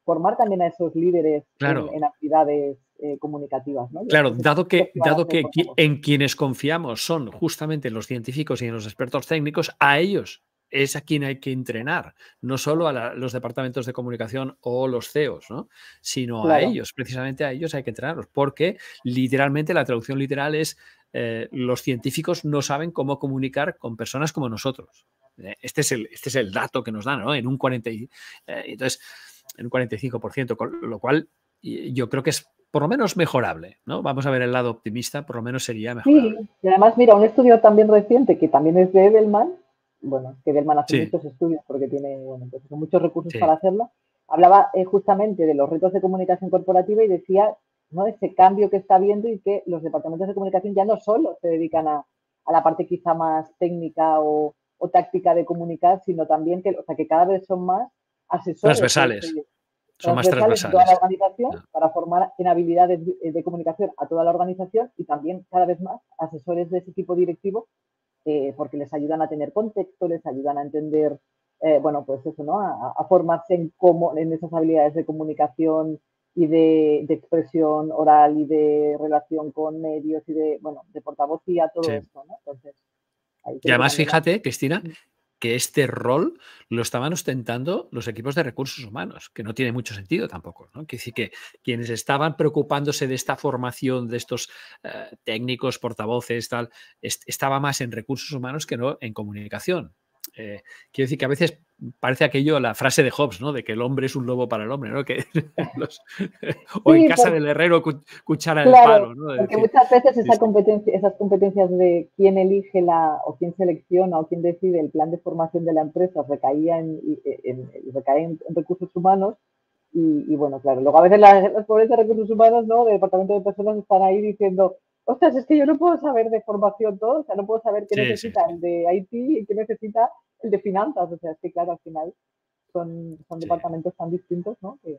formar también a esos líderes Claro. en, en actividades eh, comunicativas, ¿no? Claro, Entonces, dado que, van a dado hacer que con qui- en quienes confiamos son justamente los científicos y en los expertos técnicos, a ellos es a quien hay que entrenar, no solo a la- los departamentos de comunicación o los C E Os, ¿no? Sino a Claro, ellos, precisamente a ellos hay que entrenarlos, porque literalmente la traducción literal es eh, los científicos no saben cómo comunicar con personas como nosotros. Eh, Este es el, este es el dato que nos dan, ¿no? En un cuarenta y- eh, entonces, en un cuarenta y cinco por ciento, con lo cual y yo creo que es por lo menos mejorable, ¿no? Vamos a ver el lado optimista, por lo menos sería sí, mejorable. y además, mira, un estudio también reciente que también es de Edelman, bueno, es que Edelman hace Sí, muchos estudios porque tiene, bueno, pues muchos recursos sí, para hacerlo, hablaba eh, justamente de los retos de comunicación corporativa y decía, ¿no? Ese cambio que está habiendo y que los departamentos de comunicación ya no solo se dedican a, a la parte quizá más técnica o, o táctica de comunicar, sino también que, o sea, que cada vez son más asesores de, transversales, este- son más transversales en toda la transversales. organización No, para formar en habilidades de, de comunicación a toda la organización y también cada vez más asesores de ese equipo directivo eh, porque les ayudan a tener contexto, les ayudan a entender, eh, bueno, pues eso, ¿no? A, a, formarse en cómo, en esas habilidades de comunicación y de, de, expresión oral y de relación con medios y de, bueno, de portavocía, todo sí. esto, ¿no? Entonces, ahí Y creo que además, también hay. fíjate, Cristina, que este rol lo estaban ostentando los equipos de recursos humanos, que no tiene mucho sentido tampoco, ¿no? Que decir que quienes estaban preocupándose de esta formación de estos eh, técnicos, portavoces, tal, est estaba más en recursos humanos que no en comunicación. Eh, quiero decir que a veces parece aquello la frase de Hobbes, ¿no? De que el hombre es un lobo para el hombre, ¿no? Que los, o en Sí, casa porque, del herrero cuchara de claro, palo, ¿no? Es porque decir, muchas veces sí, esa sí, competencia, esas competencias de quién elige la o quién selecciona o quién decide el plan de formación de la empresa recaía en, en, en recae en, en recursos humanos y, y, bueno, claro, luego a veces las, los pobres de recursos humanos, ¿no? De departamento de personas están ahí diciendo, ostras, es que yo no puedo saber de formación todo, o sea, no puedo saber qué sí, sí, necesita sí, el de I T y qué necesita el de finanzas, o sea, es que claro, al final son, son sí, departamentos tan distintos, ¿no? Que,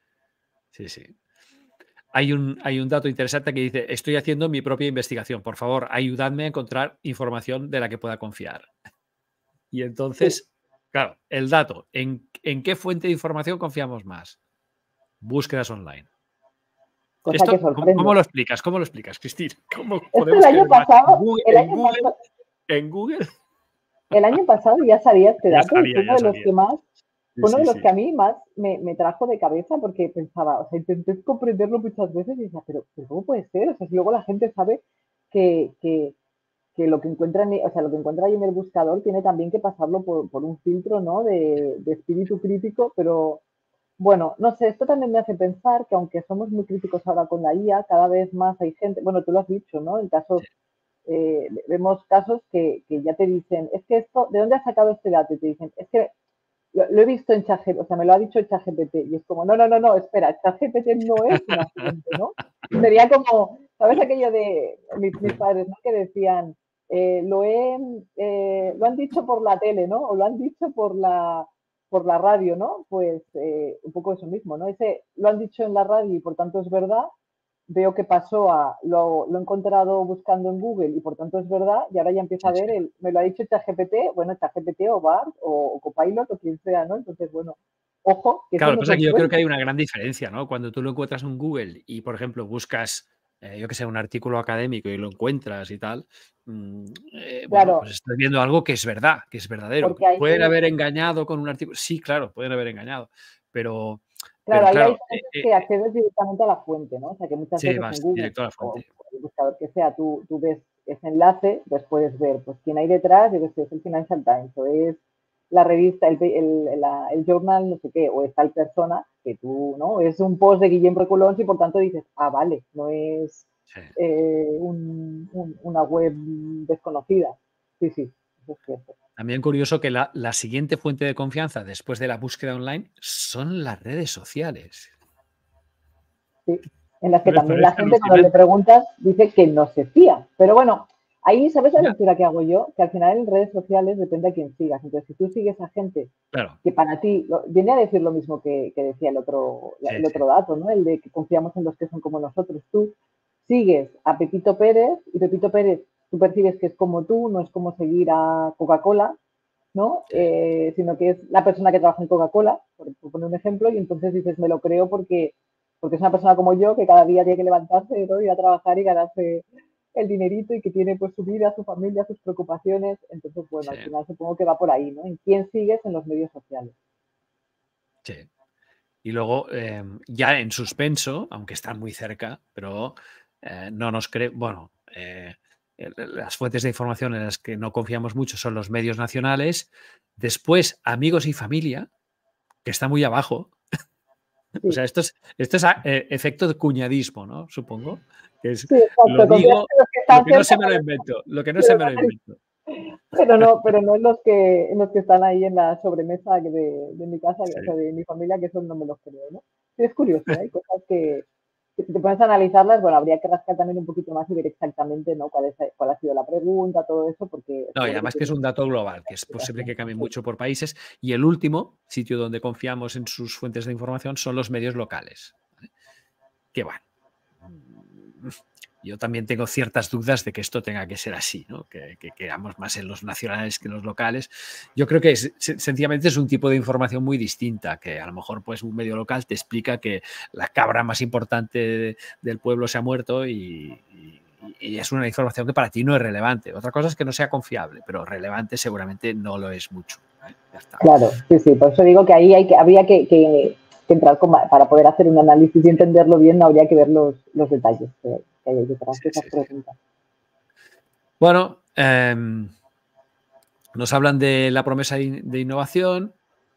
sí, sí. Hay un, hay un dato interesante que dice, estoy haciendo mi propia investigación, por favor, ayudadme a encontrar información de la que pueda confiar. Y sí, entonces, claro, el dato, ¿en, en qué fuente de información confiamos más? Búsquedas online. cosa que Esto, ¿cómo, sorprende. cómo lo explicas? ¿Cómo lo explicas, Cristina? ¿Cómo Esto el podemos año creer más? ¿En pasado, Google? el ¿En año Google? pasado, ¿En Google? el año pasado ya sabía este Ya dato y sabía, fue uno ya de los sabía. que más, Sí, fue uno sí, de los sí. que a mí más me, me trajo de cabeza porque pensaba, o sea, intenté comprenderlo muchas veces y decía, pero, pero ¿cómo puede ser? O sea, si luego la gente sabe que, que, que lo que encuentra, en, o sea, lo que encuentra ahí en el buscador tiene también que pasarlo por, por un filtro, ¿no? De, de espíritu crítico, pero bueno, no sé, esto también me hace pensar que aunque somos muy críticos ahora con la I A, cada vez más hay gente, bueno, tú lo has dicho, ¿no? En casos Sí, eh, vemos casos que, que, ya te dicen, es que esto, ¿de dónde has sacado este dato? Y te dicen, es que lo, lo he visto en ChatGPT, o sea, me lo ha dicho ChatGPT. Y es como, no, no, no, no, espera, ChatGPT no es una fuente, ¿no? Sería como, ¿sabes aquello de mis, mis padres, ¿no? Que decían, eh, lo, he, eh, lo han dicho por la tele, ¿no? O lo han dicho por la, por la radio, ¿no? Pues eh, un poco eso mismo, ¿no? Ese lo han dicho en la radio y por tanto es verdad, veo que pasó a, lo, lo he encontrado buscando en Google y por tanto es verdad, y ahora ya empieza sí, a ver, sí. el, me lo ha dicho ChatGPT, bueno, ChatGPT o Bard o, o Copilot o quien sea, ¿no? Entonces, bueno, ojo, que eso Claro, lo que no pasa es son que yo creo que fuentes. hay una gran diferencia, ¿no? Cuando tú lo encuentras en Google y, por ejemplo, buscas, eh, yo que sé, un artículo académico y lo encuentras y tal, mm, eh, bueno, Claro, pues estás viendo algo que es verdad, que es verdadero. porque ahí, ¿Pueden haber engañado con un artículo? Sí, claro, pueden haber engañado, pero, claro, pero ahí la claro, eh, diferencia es eh, que eh, accedes directamente a la fuente, ¿no? O sea, que muchas sí, veces en vas Google directo a la o fuente. el buscador que sea, tú, tú ves ese enlace, pues puedes ver pues quién hay detrás, yo que sé, es el Financial Times o es la revista, el, el, la, el journal, no sé qué, o es tal persona que tú, ¿no? Es un post de Guillem Reculons y por tanto dices, ah, vale, no es Sí. eh, un, un, una web desconocida. Sí, sí, eso es cierto. También curioso que la, la siguiente fuente de confianza después de la búsqueda online son las redes sociales. Sí, en las que Me también la parece gente cuando le alucinante. preguntas dice que no se fía. Pero bueno, ahí, ¿sabes la Ya, lectura que hago yo? Que al final en redes sociales depende a quién sigas. Entonces, si tú sigues a gente claro, que para ti, lo, viene a decir lo mismo que, que decía el otro, sí, el sí. otro dato, ¿no? El de que confiamos en los que son como nosotros. Tú sigues a Pepito Pérez y Pepito Pérez, tú percibes que es como tú, no es como seguir a Coca-Cola, ¿no? Sí, Eh, sino que es la persona que trabaja en Coca-Cola, por, por, poner un ejemplo, y entonces dices, me lo creo porque, porque es una persona como yo que cada día tiene que levantarse, ¿no? Ir a trabajar y ganarse el dinerito y que tiene pues su vida, su familia, sus preocupaciones. Entonces, bueno, sí, al final supongo que va por ahí, ¿no? En quién sigues en los medios sociales. sí. Y luego, eh, ya en suspenso, aunque están muy cerca, pero eh, no nos cree, bueno, eh, las fuentes de información en las que no confiamos mucho son los medios nacionales, después amigos y familia, que está muy abajo. O Sí, sea, esto es, esto es a- eh, efecto de cuñadismo, ¿no? Supongo. Que es, sí, lo exacto. Confías digo, en los que lo están que no cerca, se me lo pero, invento, lo que no se pero me lo no, invento. pero no, pero no en los que, en los que están ahí en la sobremesa de, de mi casa, o sea, Sí. de mi familia, que eso no me los creo, ¿no? Sí, es curioso, ¿eh? Hay cosas que, que si te pones a analizarlas, bueno, habría que rascar también un poquito más y ver exactamente, ¿no? Cuál, es, cuál ha sido la pregunta, todo eso, porque No, y seguro que además que es tiene un dato global, que es posible explicación. que cambie Sí, mucho por países. Y el último sitio donde confiamos en sus fuentes de información son los medios locales. ¿Vale? Que bueno, yo también tengo ciertas dudas de que esto tenga que ser así, ¿no? Que, que queramos más en los nacionales que en los locales. Yo creo que es, sencillamente es un tipo de información muy distinta, que a lo mejor pues un medio local te explica que la cabra más importante de, del pueblo se ha muerto y, y, y es una información que para ti no es relevante. Otra cosa es que no sea confiable, pero relevante seguramente no lo es mucho. ¿Eh? Ya está. claro, sí, sí, por eso digo que ahí hay que, habría que, que, que entrar con, para poder hacer un análisis y entenderlo bien, no habría que ver los, los detalles que, que hay detrás Sí, de esas sí, sí. preguntas. Bueno, eh, nos hablan de la promesa de innovación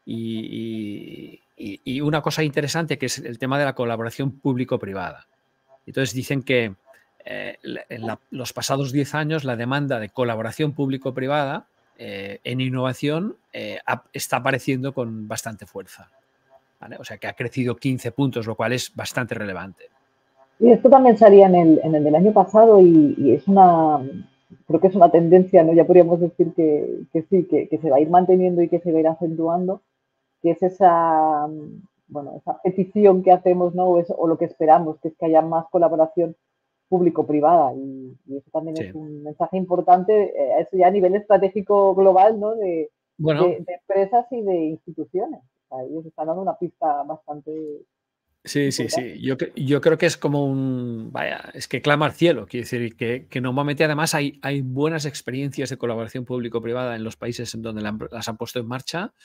y, y, y, una cosa interesante que es el tema de la colaboración público-privada. Entonces dicen que eh, en la, los pasados diez años la demanda de colaboración público-privada eh, en innovación eh, está apareciendo con bastante fuerza. ¿Vale? O sea que ha crecido quince puntos, lo cual es bastante relevante. Y esto también salía en el, en el del año pasado y, y, es una, creo que es una tendencia, ¿no? Ya podríamos decir que, que sí, que, que, se va a ir manteniendo y que se va a ir acentuando, que es esa, bueno, esa petición que hacemos, ¿no? O, eso, o lo que esperamos, que es que haya más colaboración público-privada y, y, eso también es Sí. un mensaje importante, eh, eso ya a nivel estratégico global, ¿no? De, Bueno, de, de empresas y de instituciones. O sea, ellos están dando una pista bastante sí, sí, importante. sí. Yo, yo creo que es como un, vaya, es que clama al cielo. Quiere decir que, que normalmente además hay, hay buenas experiencias de colaboración público-privada en los países en donde la, las han puesto en marcha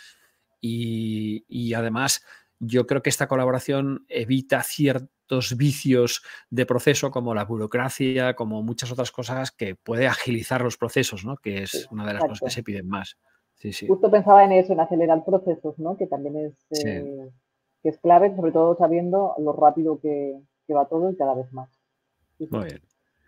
y, y además yo creo que esta colaboración evita ciertos vicios de proceso como la burocracia, como muchas otras cosas que puede agilizar los procesos, ¿no? Que Sí, es una de las cosas que exacto. se piden más. Sí, sí. Justo pensaba en eso, en acelerar procesos, ¿no? Que también es, Sí, eh, que es clave, sobre todo sabiendo lo rápido que, que va todo y cada vez más. Sí, sí. muy bien.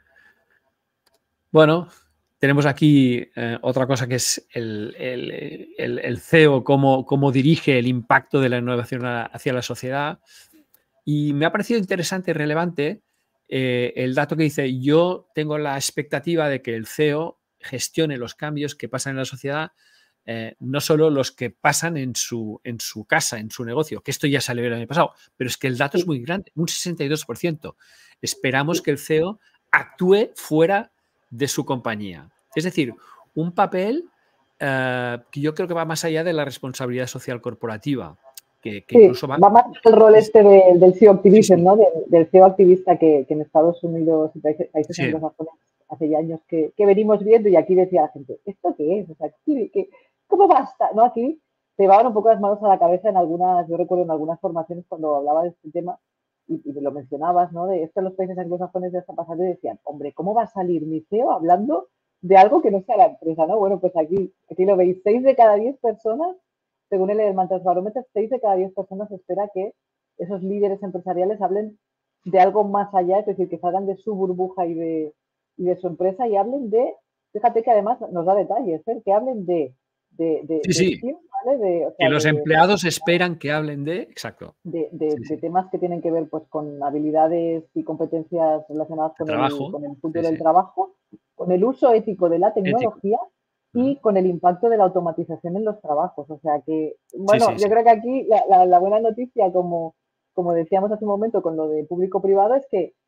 Bueno, tenemos aquí eh, otra cosa que es el, el, el, el C E O, cómo, cómo dirige el impacto de la innovación a, hacia la sociedad. Y me ha parecido interesante y relevante eh, el dato que dice, yo tengo la expectativa de que el C E O gestione los cambios que pasan en la sociedad, eh, no solo los que pasan en su, en su casa, en su negocio, que esto ya salió el año pasado, pero es que el dato es Sí, muy grande, un sesenta y dos por ciento. Esperamos sí. que el C E O actúe fuera de su compañía. Es decir, un papel eh, que yo creo que va más allá de la responsabilidad social corporativa, que, que Sí, incluso va... va más el rol Es, este de, del C E O sí, activism, sí, ¿no? De, del C E O activista que, que, en Estados Unidos y países, países sí, anglosajones hace ya años que, que, venimos viendo y aquí decía la gente, ¿esto qué es? O sea, ¿qué, qué, ¿cómo basta? ¿No? Aquí se llevaban un poco las manos a la cabeza en algunas, yo recuerdo en algunas formaciones cuando hablaba de este tema y, y lo mencionabas, ¿no? De esto en los países anglosajones ya está pasando y decían, hombre, ¿cómo va a salir mi C E O hablando de algo que no sea la empresa, ¿no? Bueno, pues aquí, aquí lo veis, seis de cada diez personas según el Edelman Barómetro, seis de cada diez personas espera que esos líderes empresariales hablen de algo más allá, es decir, que salgan de su burbuja y de, y de su empresa y hablen de, fíjate que además nos da detalles, ¿eh? Que hablen de, de, de, sí, de sí, skills, ¿vale? De, o que sea, los de, empleados esperan que hablen de... Exacto, de, de, sí, de, sí, temas que tienen que ver pues, con habilidades y competencias relacionadas de con el, trabajo, con el sí, futuro del sí, trabajo, con el uso ético de la ético. tecnología y con el impacto de la automatización en los trabajos. O sea que, Sí, bueno, sí, yo sí, creo que aquí la, la, la buena noticia, como, como decíamos hace un momento con lo de público-privado, es que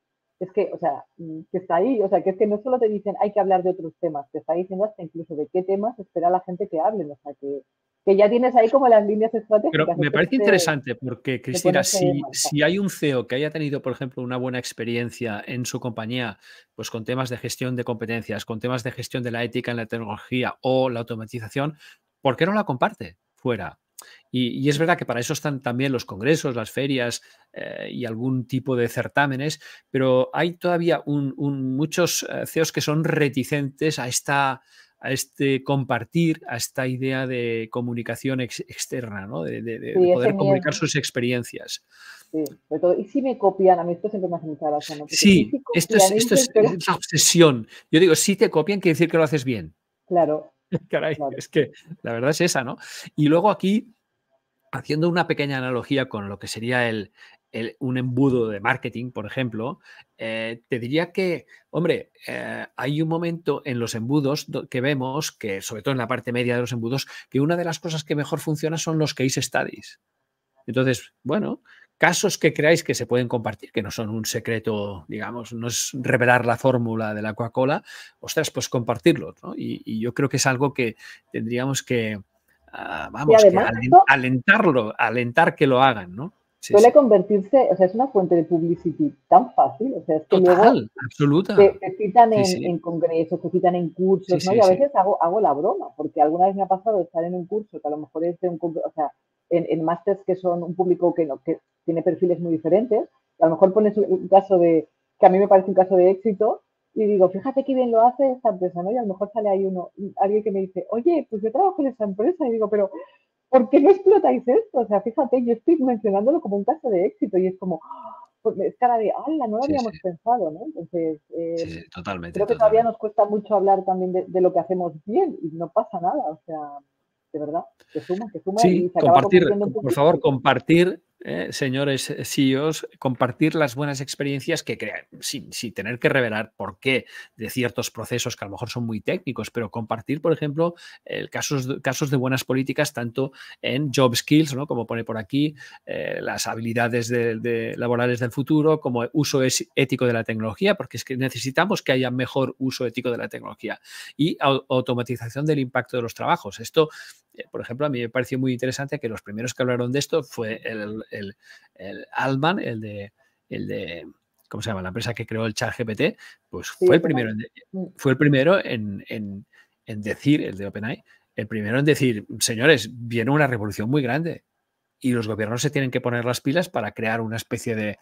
es que, o sea, que está ahí, o sea, que es que no solo te dicen hay que hablar de otros temas, te está diciendo hasta incluso de qué temas espera la gente que hablen, o sea, que, que ya tienes ahí como las líneas Pero estratégicas, es me parece cuestión de, interesante porque, de Cristina, ponerse en si, marcha. si hay un C E O que haya tenido, por ejemplo, una buena experiencia en su compañía, pues con temas de gestión de competencias, con temas de gestión de la ética en la tecnología o la automatización, ¿por qué no la comparte fuera? Y, y es verdad que para eso están también los congresos, las ferias eh, y algún tipo de certámenes, pero hay todavía un, un, muchos eh, C E Os que son reticentes a esta a este compartir, a esta idea de comunicación ex externa, ¿no? de, de, de, Sí, ese poder comunicar miedo, sus experiencias. sí, sobre todo, y si me copian, a mí esto siempre me hace mucha gracia, ¿no? Porque, y Sí, si esto es, copian, y esto dices, es, pero, es la obsesión. Yo digo, si te copian, quiere decir que lo haces bien. claro, Caray, claro, es que la verdad es esa, ¿no? Y luego aquí, haciendo una pequeña analogía con lo que sería el, el, un embudo de marketing, por ejemplo, eh, te diría que, hombre, eh, hay un momento en los embudos que vemos, que sobre todo en la parte media de los embudos, que una de las cosas que mejor funciona son los case studies. Entonces, bueno, casos que creáis que se pueden compartir, que no son un secreto, digamos, no es revelar la fórmula de la Coca-Cola, ostras, pues compartirlos, ¿no? Y, y yo creo que es algo que tendríamos que, uh, y vamos, que además esto alentarlo, alentar que lo hagan, ¿no? Sí, suele sí. convertirse, o sea, es una fuente de publicity tan fácil, o sea, es que luego Total, absoluta. te, te citan Sí, en, sí, en congresos, te citan en sí, cursos, ¿no? Y sí, a sí. veces hago, hago la broma, porque alguna vez me ha pasado estar en un curso que a lo mejor es de un, o sea, en, en másters que son un público que, no, que tiene perfiles muy diferentes, a lo mejor pones un caso de, que a mí me parece un caso de éxito, y digo, fíjate qué bien lo hace esta empresa, ¿no? Y a lo mejor sale ahí uno, alguien que me dice, oye, pues yo trabajo en esa empresa, y digo, pero ¿por qué no explotáis esto? O sea, fíjate, yo estoy mencionándolo como un caso de éxito y es como, pues es cara de, ¡hala! No lo Sí, sí, habíamos pensado, ¿no? Entonces, eh, sí, sí, totalmente, creo que todavía totalmente. nos cuesta mucho hablar también de, de, lo que hacemos bien y no pasa nada, o sea, de verdad, que suma, que suma y Sí, se acaba compartir, convirtiendo en por favor, publicidad. compartir, eh, señores C E Os, compartir las buenas experiencias que crean, sin, sin tener que revelar por qué de ciertos procesos que a lo mejor son muy técnicos, pero compartir, por ejemplo, el casos, de, casos de buenas políticas, tanto en job skills, ¿no? Como pone por aquí, eh, las habilidades de, de laborales del futuro, como uso es, ético de la tecnología, porque es que necesitamos que haya mejor uso ético de la tecnología y au automatización del impacto de los trabajos. Esto, por ejemplo, a mí me pareció muy interesante que los primeros que hablaron de esto fue el, el, el Altman, el de, el de, ¿cómo se llama? La empresa que creó el ChatGPT, pues Sí, fue el primero OpenAI. en, Mm. fue el primero en, en, en decir, el de OpenAI, el primero en decir, señores, viene una revolución muy grande y los gobiernos se tienen que poner las pilas para crear una especie de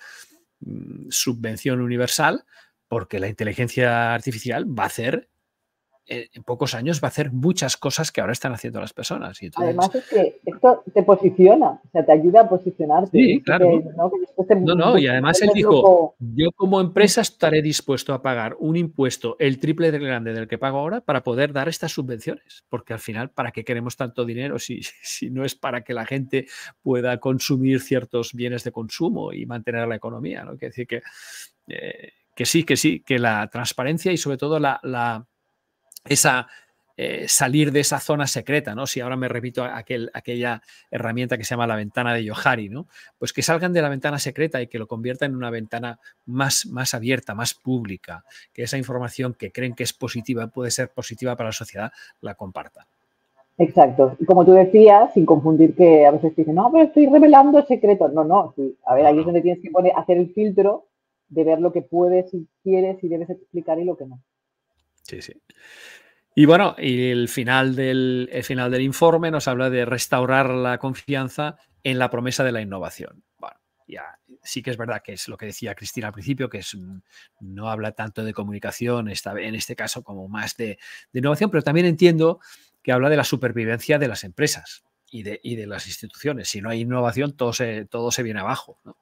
mm, subvención universal porque la inteligencia artificial va a hacer en pocos años va a hacer muchas cosas que ahora están haciendo las personas. Y entonces, Además es que esto te posiciona, o sea, te ayuda a posicionarte. sí, Esto que, claro. ¿no? Que después te, No, no, y te además él vuelves dijo, loco. yo como Mm. empresa estaré dispuesto a pagar un impuesto el triple de grande del que pago ahora para poder dar estas subvenciones, porque al final, ¿para qué queremos tanto dinero si, si no es para que la gente pueda consumir ciertos bienes de consumo y mantener la economía? ¿No? Quiere decir que, eh, que sí, que sí, que la transparencia y sobre todo la, la esa eh, salir de esa zona secreta, ¿no? Si ahora me repito aquel, aquella herramienta que se llama la ventana de Johari, ¿no? Pues que salgan de la ventana secreta y que lo conviertan en una ventana más, más abierta, más pública, que esa información que creen que es positiva, puede ser positiva para la sociedad, la compartan. Exacto. Y como tú decías, sin confundir que a veces te dicen, no, pero estoy revelando secretos. No, no, sí. A ver, No, ahí es no. donde tienes que poner, hacer el filtro de ver lo que puedes y quieres y debes explicar y lo que no. Sí, sí. Y bueno, y el final del, el final del informe nos habla de restaurar la confianza en la promesa de la innovación. Bueno, ya sí que es verdad que es lo que decía Cristina al principio, que es, no habla tanto de comunicación, esta, en este caso como más de, de innovación, pero también entiendo que habla de la supervivencia de las empresas y de, y de las instituciones. Si no hay innovación, todo se, todo se viene abajo, ¿no?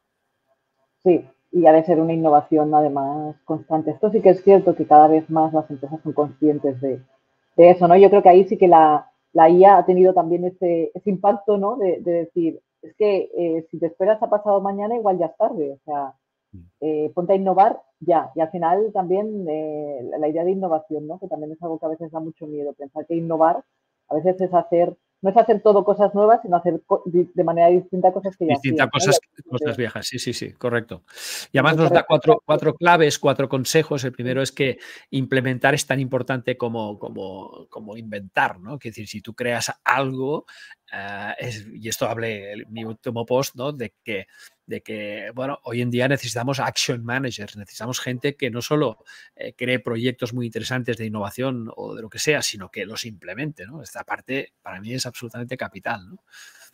Sí, y ha de ser una innovación además constante. Esto sí que es cierto que cada vez más las empresas son conscientes de, de eso, ¿no? Yo creo que ahí sí que la, la I A ha tenido también ese, ese impacto, ¿no? De, de decir, es que eh, si te esperas a pasado mañana, igual ya es tarde. O sea, eh, ponte a innovar ya. Y al final también eh, la idea de innovación, ¿no? Que también es algo que a veces da mucho miedo. Pensar que innovar a veces es hacer no es hacer todo cosas nuevas, sino hacer de manera distinta cosas que ya Distintas hacías, cosas, ¿no? cosas viejas, sí, sí, sí, correcto. Y además nos Entonces, da cuatro, cuatro claves, cuatro consejos. El primero es que implementar es tan importante como, como, como inventar, ¿no? Es decir, si tú creas algo, uh, es, y esto hablé en mi último post, ¿no? De que, de que, bueno, hoy en día necesitamos action managers, necesitamos gente que no solo eh, cree proyectos muy interesantes de innovación o de lo que sea, sino que los implemente, ¿no? Esta parte para mí es absolutamente capital, ¿no?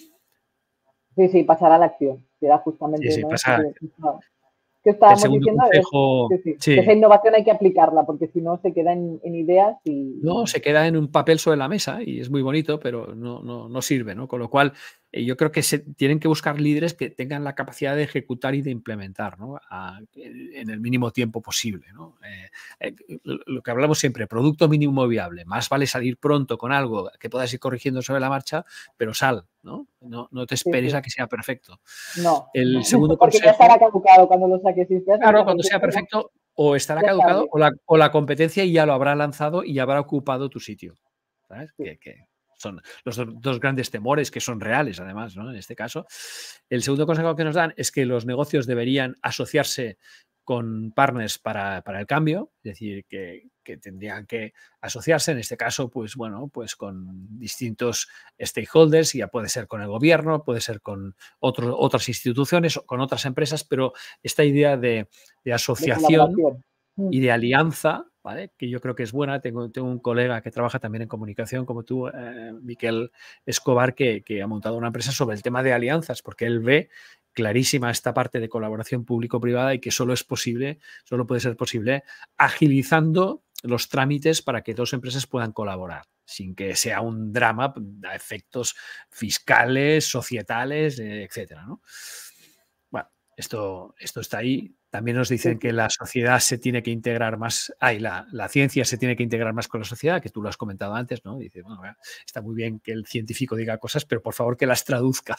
Sí, sí, pasar a la acción. Era Sí, justamente, sí, ¿no? pasa. Que, que El estábamos segundo diciendo es consejo, que, sí, que esa sí, innovación hay que aplicarla, porque si no se queda en, en ideas y... no, se queda en un papel sobre la mesa y es muy bonito, pero no, no, no sirve, ¿no? Con lo cual, eh, yo creo que se tienen que buscar líderes que tengan la capacidad de ejecutar y de implementar, ¿no? A, en el mínimo tiempo posible, ¿no? Eh, eh, lo que hablamos siempre, producto mínimo viable. Más vale salir pronto con algo que puedas ir corrigiendo sobre la marcha, pero sal, ¿no? No, no te Sí, esperes sí. a que sea perfecto. No, El no, segundo porque ya estará consejo, caducado cuando lo saques. Si esperas a que claro, sea cuando sea perfecto, ya, perfecto, o estará ya es caducado tarde. o la, o la competencia ya lo habrá lanzado y habrá ocupado tu sitio. ¿Sabes? Sí. Que, que son los dos, dos grandes temores que son reales, además, ¿no? En este caso. El segundo consejo que nos dan es que los negocios deberían asociarse con partners para, para el cambio, es decir, que, que tendrían que asociarse, en este caso, pues bueno, pues con distintos stakeholders, ya puede ser con el gobierno, puede ser con otro, otras instituciones, con otras empresas, pero esta idea de, de De asociación colaboración. Mm. y de alianza, ¿vale? Que yo creo que es buena. Tengo, tengo un colega que trabaja también en comunicación, como tú, eh, Miquel Escobar, que, que ha montado una empresa sobre el tema de alianzas, porque él ve clarísima esta parte de colaboración público-privada y que solo es posible, solo puede ser posible agilizando los trámites para que dos empresas puedan colaborar, sin que sea un drama a efectos fiscales, societales, eh, etcétera, ¿no? Bueno, esto, esto está ahí. También nos Sí, dicen sí. que la sociedad se tiene que integrar más, ay, la, la ciencia se tiene que integrar más con la sociedad, que tú lo has comentado antes, ¿no? Dice, bueno, está muy bien que el científico diga cosas, pero por favor que las traduzca.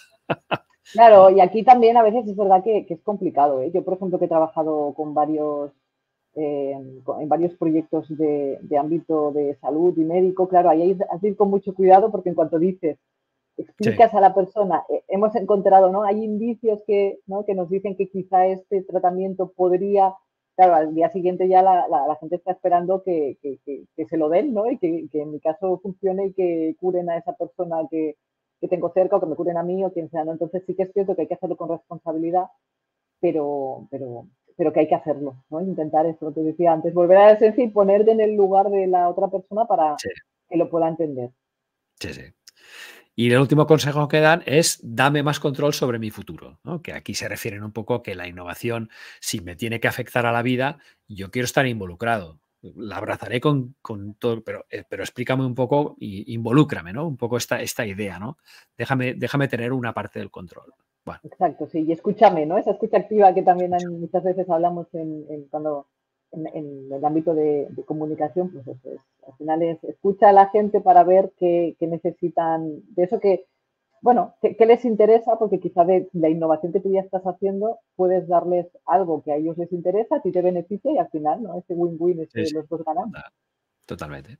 Claro, ¿No? y aquí también a veces es verdad que, que es complicado, ¿eh? Yo, por ejemplo, que he trabajado con varios, eh, en varios proyectos de, de, ámbito de salud y médico, claro, ahí hay que ir con mucho cuidado porque en cuanto dices, Sí, explicas a la persona, eh, hemos encontrado, ¿no? Hay indicios que, ¿no? que nos dicen que quizá este tratamiento podría, claro, al día siguiente ya la, la, la gente está esperando que, que, que, que, se lo den, ¿no? Y que, que en mi caso funcione y que curen a esa persona que, que tengo cerca o que me curen a mí o quien sea, ¿no? Entonces sí que es cierto que hay que hacerlo con responsabilidad, pero, pero, pero que hay que hacerlo, ¿no? Intentar eso, lo que decía antes, volver a la esencia y ponerte en el lugar de la otra persona para sí, que lo pueda entender. sí, sí. Y el último consejo que dan es dame más control sobre mi futuro, ¿no? Que aquí se refieren un poco a que la innovación, si me tiene que afectar a la vida, yo quiero estar involucrado. La abrazaré con, con todo, pero, eh, pero explícame un poco y involúcrame, ¿no? Un poco esta, esta idea, ¿no? Déjame, déjame tener una parte del control. Bueno, Exacto, sí, y escúchame, ¿no? Esa escucha activa que también hay, muchas veces hablamos en, en cuando en, en, el ámbito de, de comunicación, pues eso es, al final es escucha a la gente para ver qué, qué necesitan, de eso que, bueno, qué, qué les interesa, porque quizá de la innovación que tú ya estás haciendo puedes darles algo que a ellos les interesa, a ti te beneficia y al final, ¿no? Ese win-win, sí, ese sí, los dos ganamos. total, totalmente.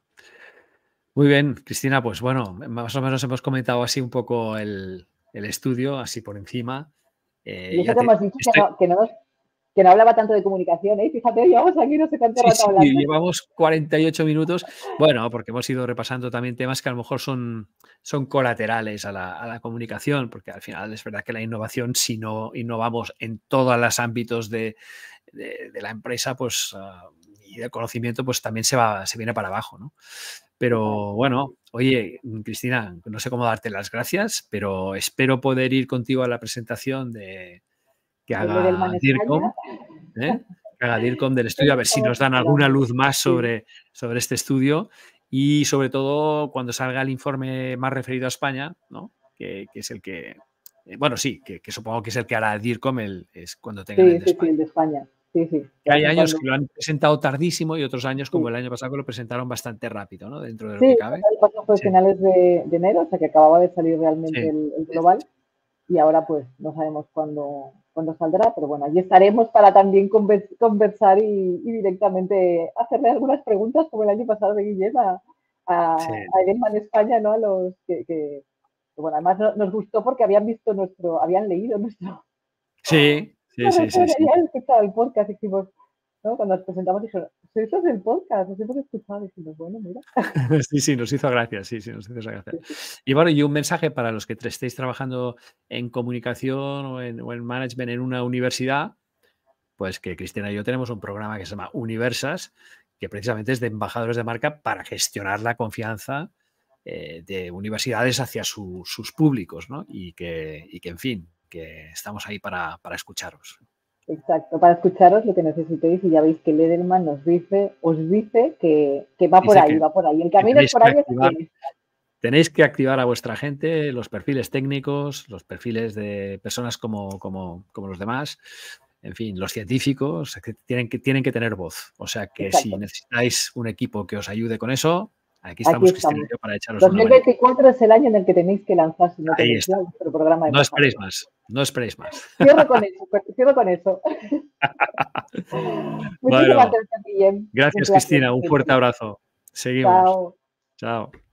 Muy bien, Cristina, pues bueno, más o menos hemos comentado así un poco el, el estudio, así por encima. Y Eh, eso ya que te hemos dicho que estoy, no, que no nos que no hablaba tanto de comunicación, ¿eh? Fíjate, llevamos aquí no sé cuánto Sí, rato sí, hablando. llevamos cuarenta y ocho minutos. Bueno, porque hemos ido repasando también temas que a lo mejor son, son colaterales a la, a la comunicación, porque al final es verdad que la innovación, si no innovamos en todos los ámbitos de, de, de la empresa, pues uh, y del conocimiento, pues también se va, se viene para abajo, ¿no? Total. Pero bueno, oye, Cristina, no sé cómo darte las gracias, pero espero poder ir contigo a la presentación de que Del haga Edelman España. DIRCOM, ¿eh? Que haga DIRCOM del estudio, a Siempre ver si estamos nos dan alguna hablando. luz más Sí. sobre, sobre este estudio y sobre todo cuando salga el informe más referido a España, ¿no? Que, que es el que, eh, bueno, sí, que, que supongo que es el que hará DIRCOM, el, es cuando tengan el Sí, de sí, sí, España. el de España. Sí, sí. De Que hay vez en años cuando. que lo han presentado tardísimo y otros años, como Sí. el año pasado, que lo presentaron bastante rápido, ¿no? Dentro de lo Sí, que cabe. el paso fue Sí, finales de, de enero, o sea que acababa de salir realmente sí, el, el sí, sí, global y ahora pues no sabemos cuándo, cuándo saldrá, pero bueno, allí estaremos para también conver- conversar y, y directamente hacerle algunas preguntas como el año pasado de Guillem a, a, sí, a Edelman España, ¿no? A los que, que, Bueno, además no, nos gustó porque habían visto nuestro, habían leído nuestro... Sí, sí, sí, sí, sí. Habían escuchado el podcast y dijimos, ¿no? Cuando nos presentamos dijeron, ¿eso es el podcast? Nos hemos escuchado y dijimos, bueno, mira. Sí, sí, nos hizo gracia, sí, sí, nos hizo gracia. Sí, sí. Y bueno, y un mensaje para los que estéis trabajando en comunicación o en, o en management en una universidad, pues que Cristina y yo tenemos un programa que se llama Universas, que precisamente es de embajadores de marca para gestionar la confianza eh, de universidades hacia su- sus públicos, ¿no? Y que, y que, en fin, que estamos ahí para, para escucharos. Exacto, para escucharos lo que necesitéis y ya veis que Lederman nos dice, os dice que, que va por Dice ahí, que, va por ahí. El que camino es tenéis por que ahí, así activar, que tenéis que activar a vuestra gente, los perfiles técnicos, los perfiles de personas como, como, como los demás. En fin, los científicos que tienen, que tienen que tener voz. O sea que si exacto. necesitáis un equipo que os ayude con eso, aquí Aquí estamos Cristina estamos. y yo para echaros una manita. dos mil veinticuatro es el año en el que tenéis que lanzar, si no Ahí tenéis ya está. vuestro programa de No esperéis embajadores. más. No esperéis más. Cierro con eso, cierro con eso. Muchísimas Bueno, gracias, Guillem. Un gracias placer Cristina. Un fuerte siempre. abrazo. Seguimos. Chao. Chao.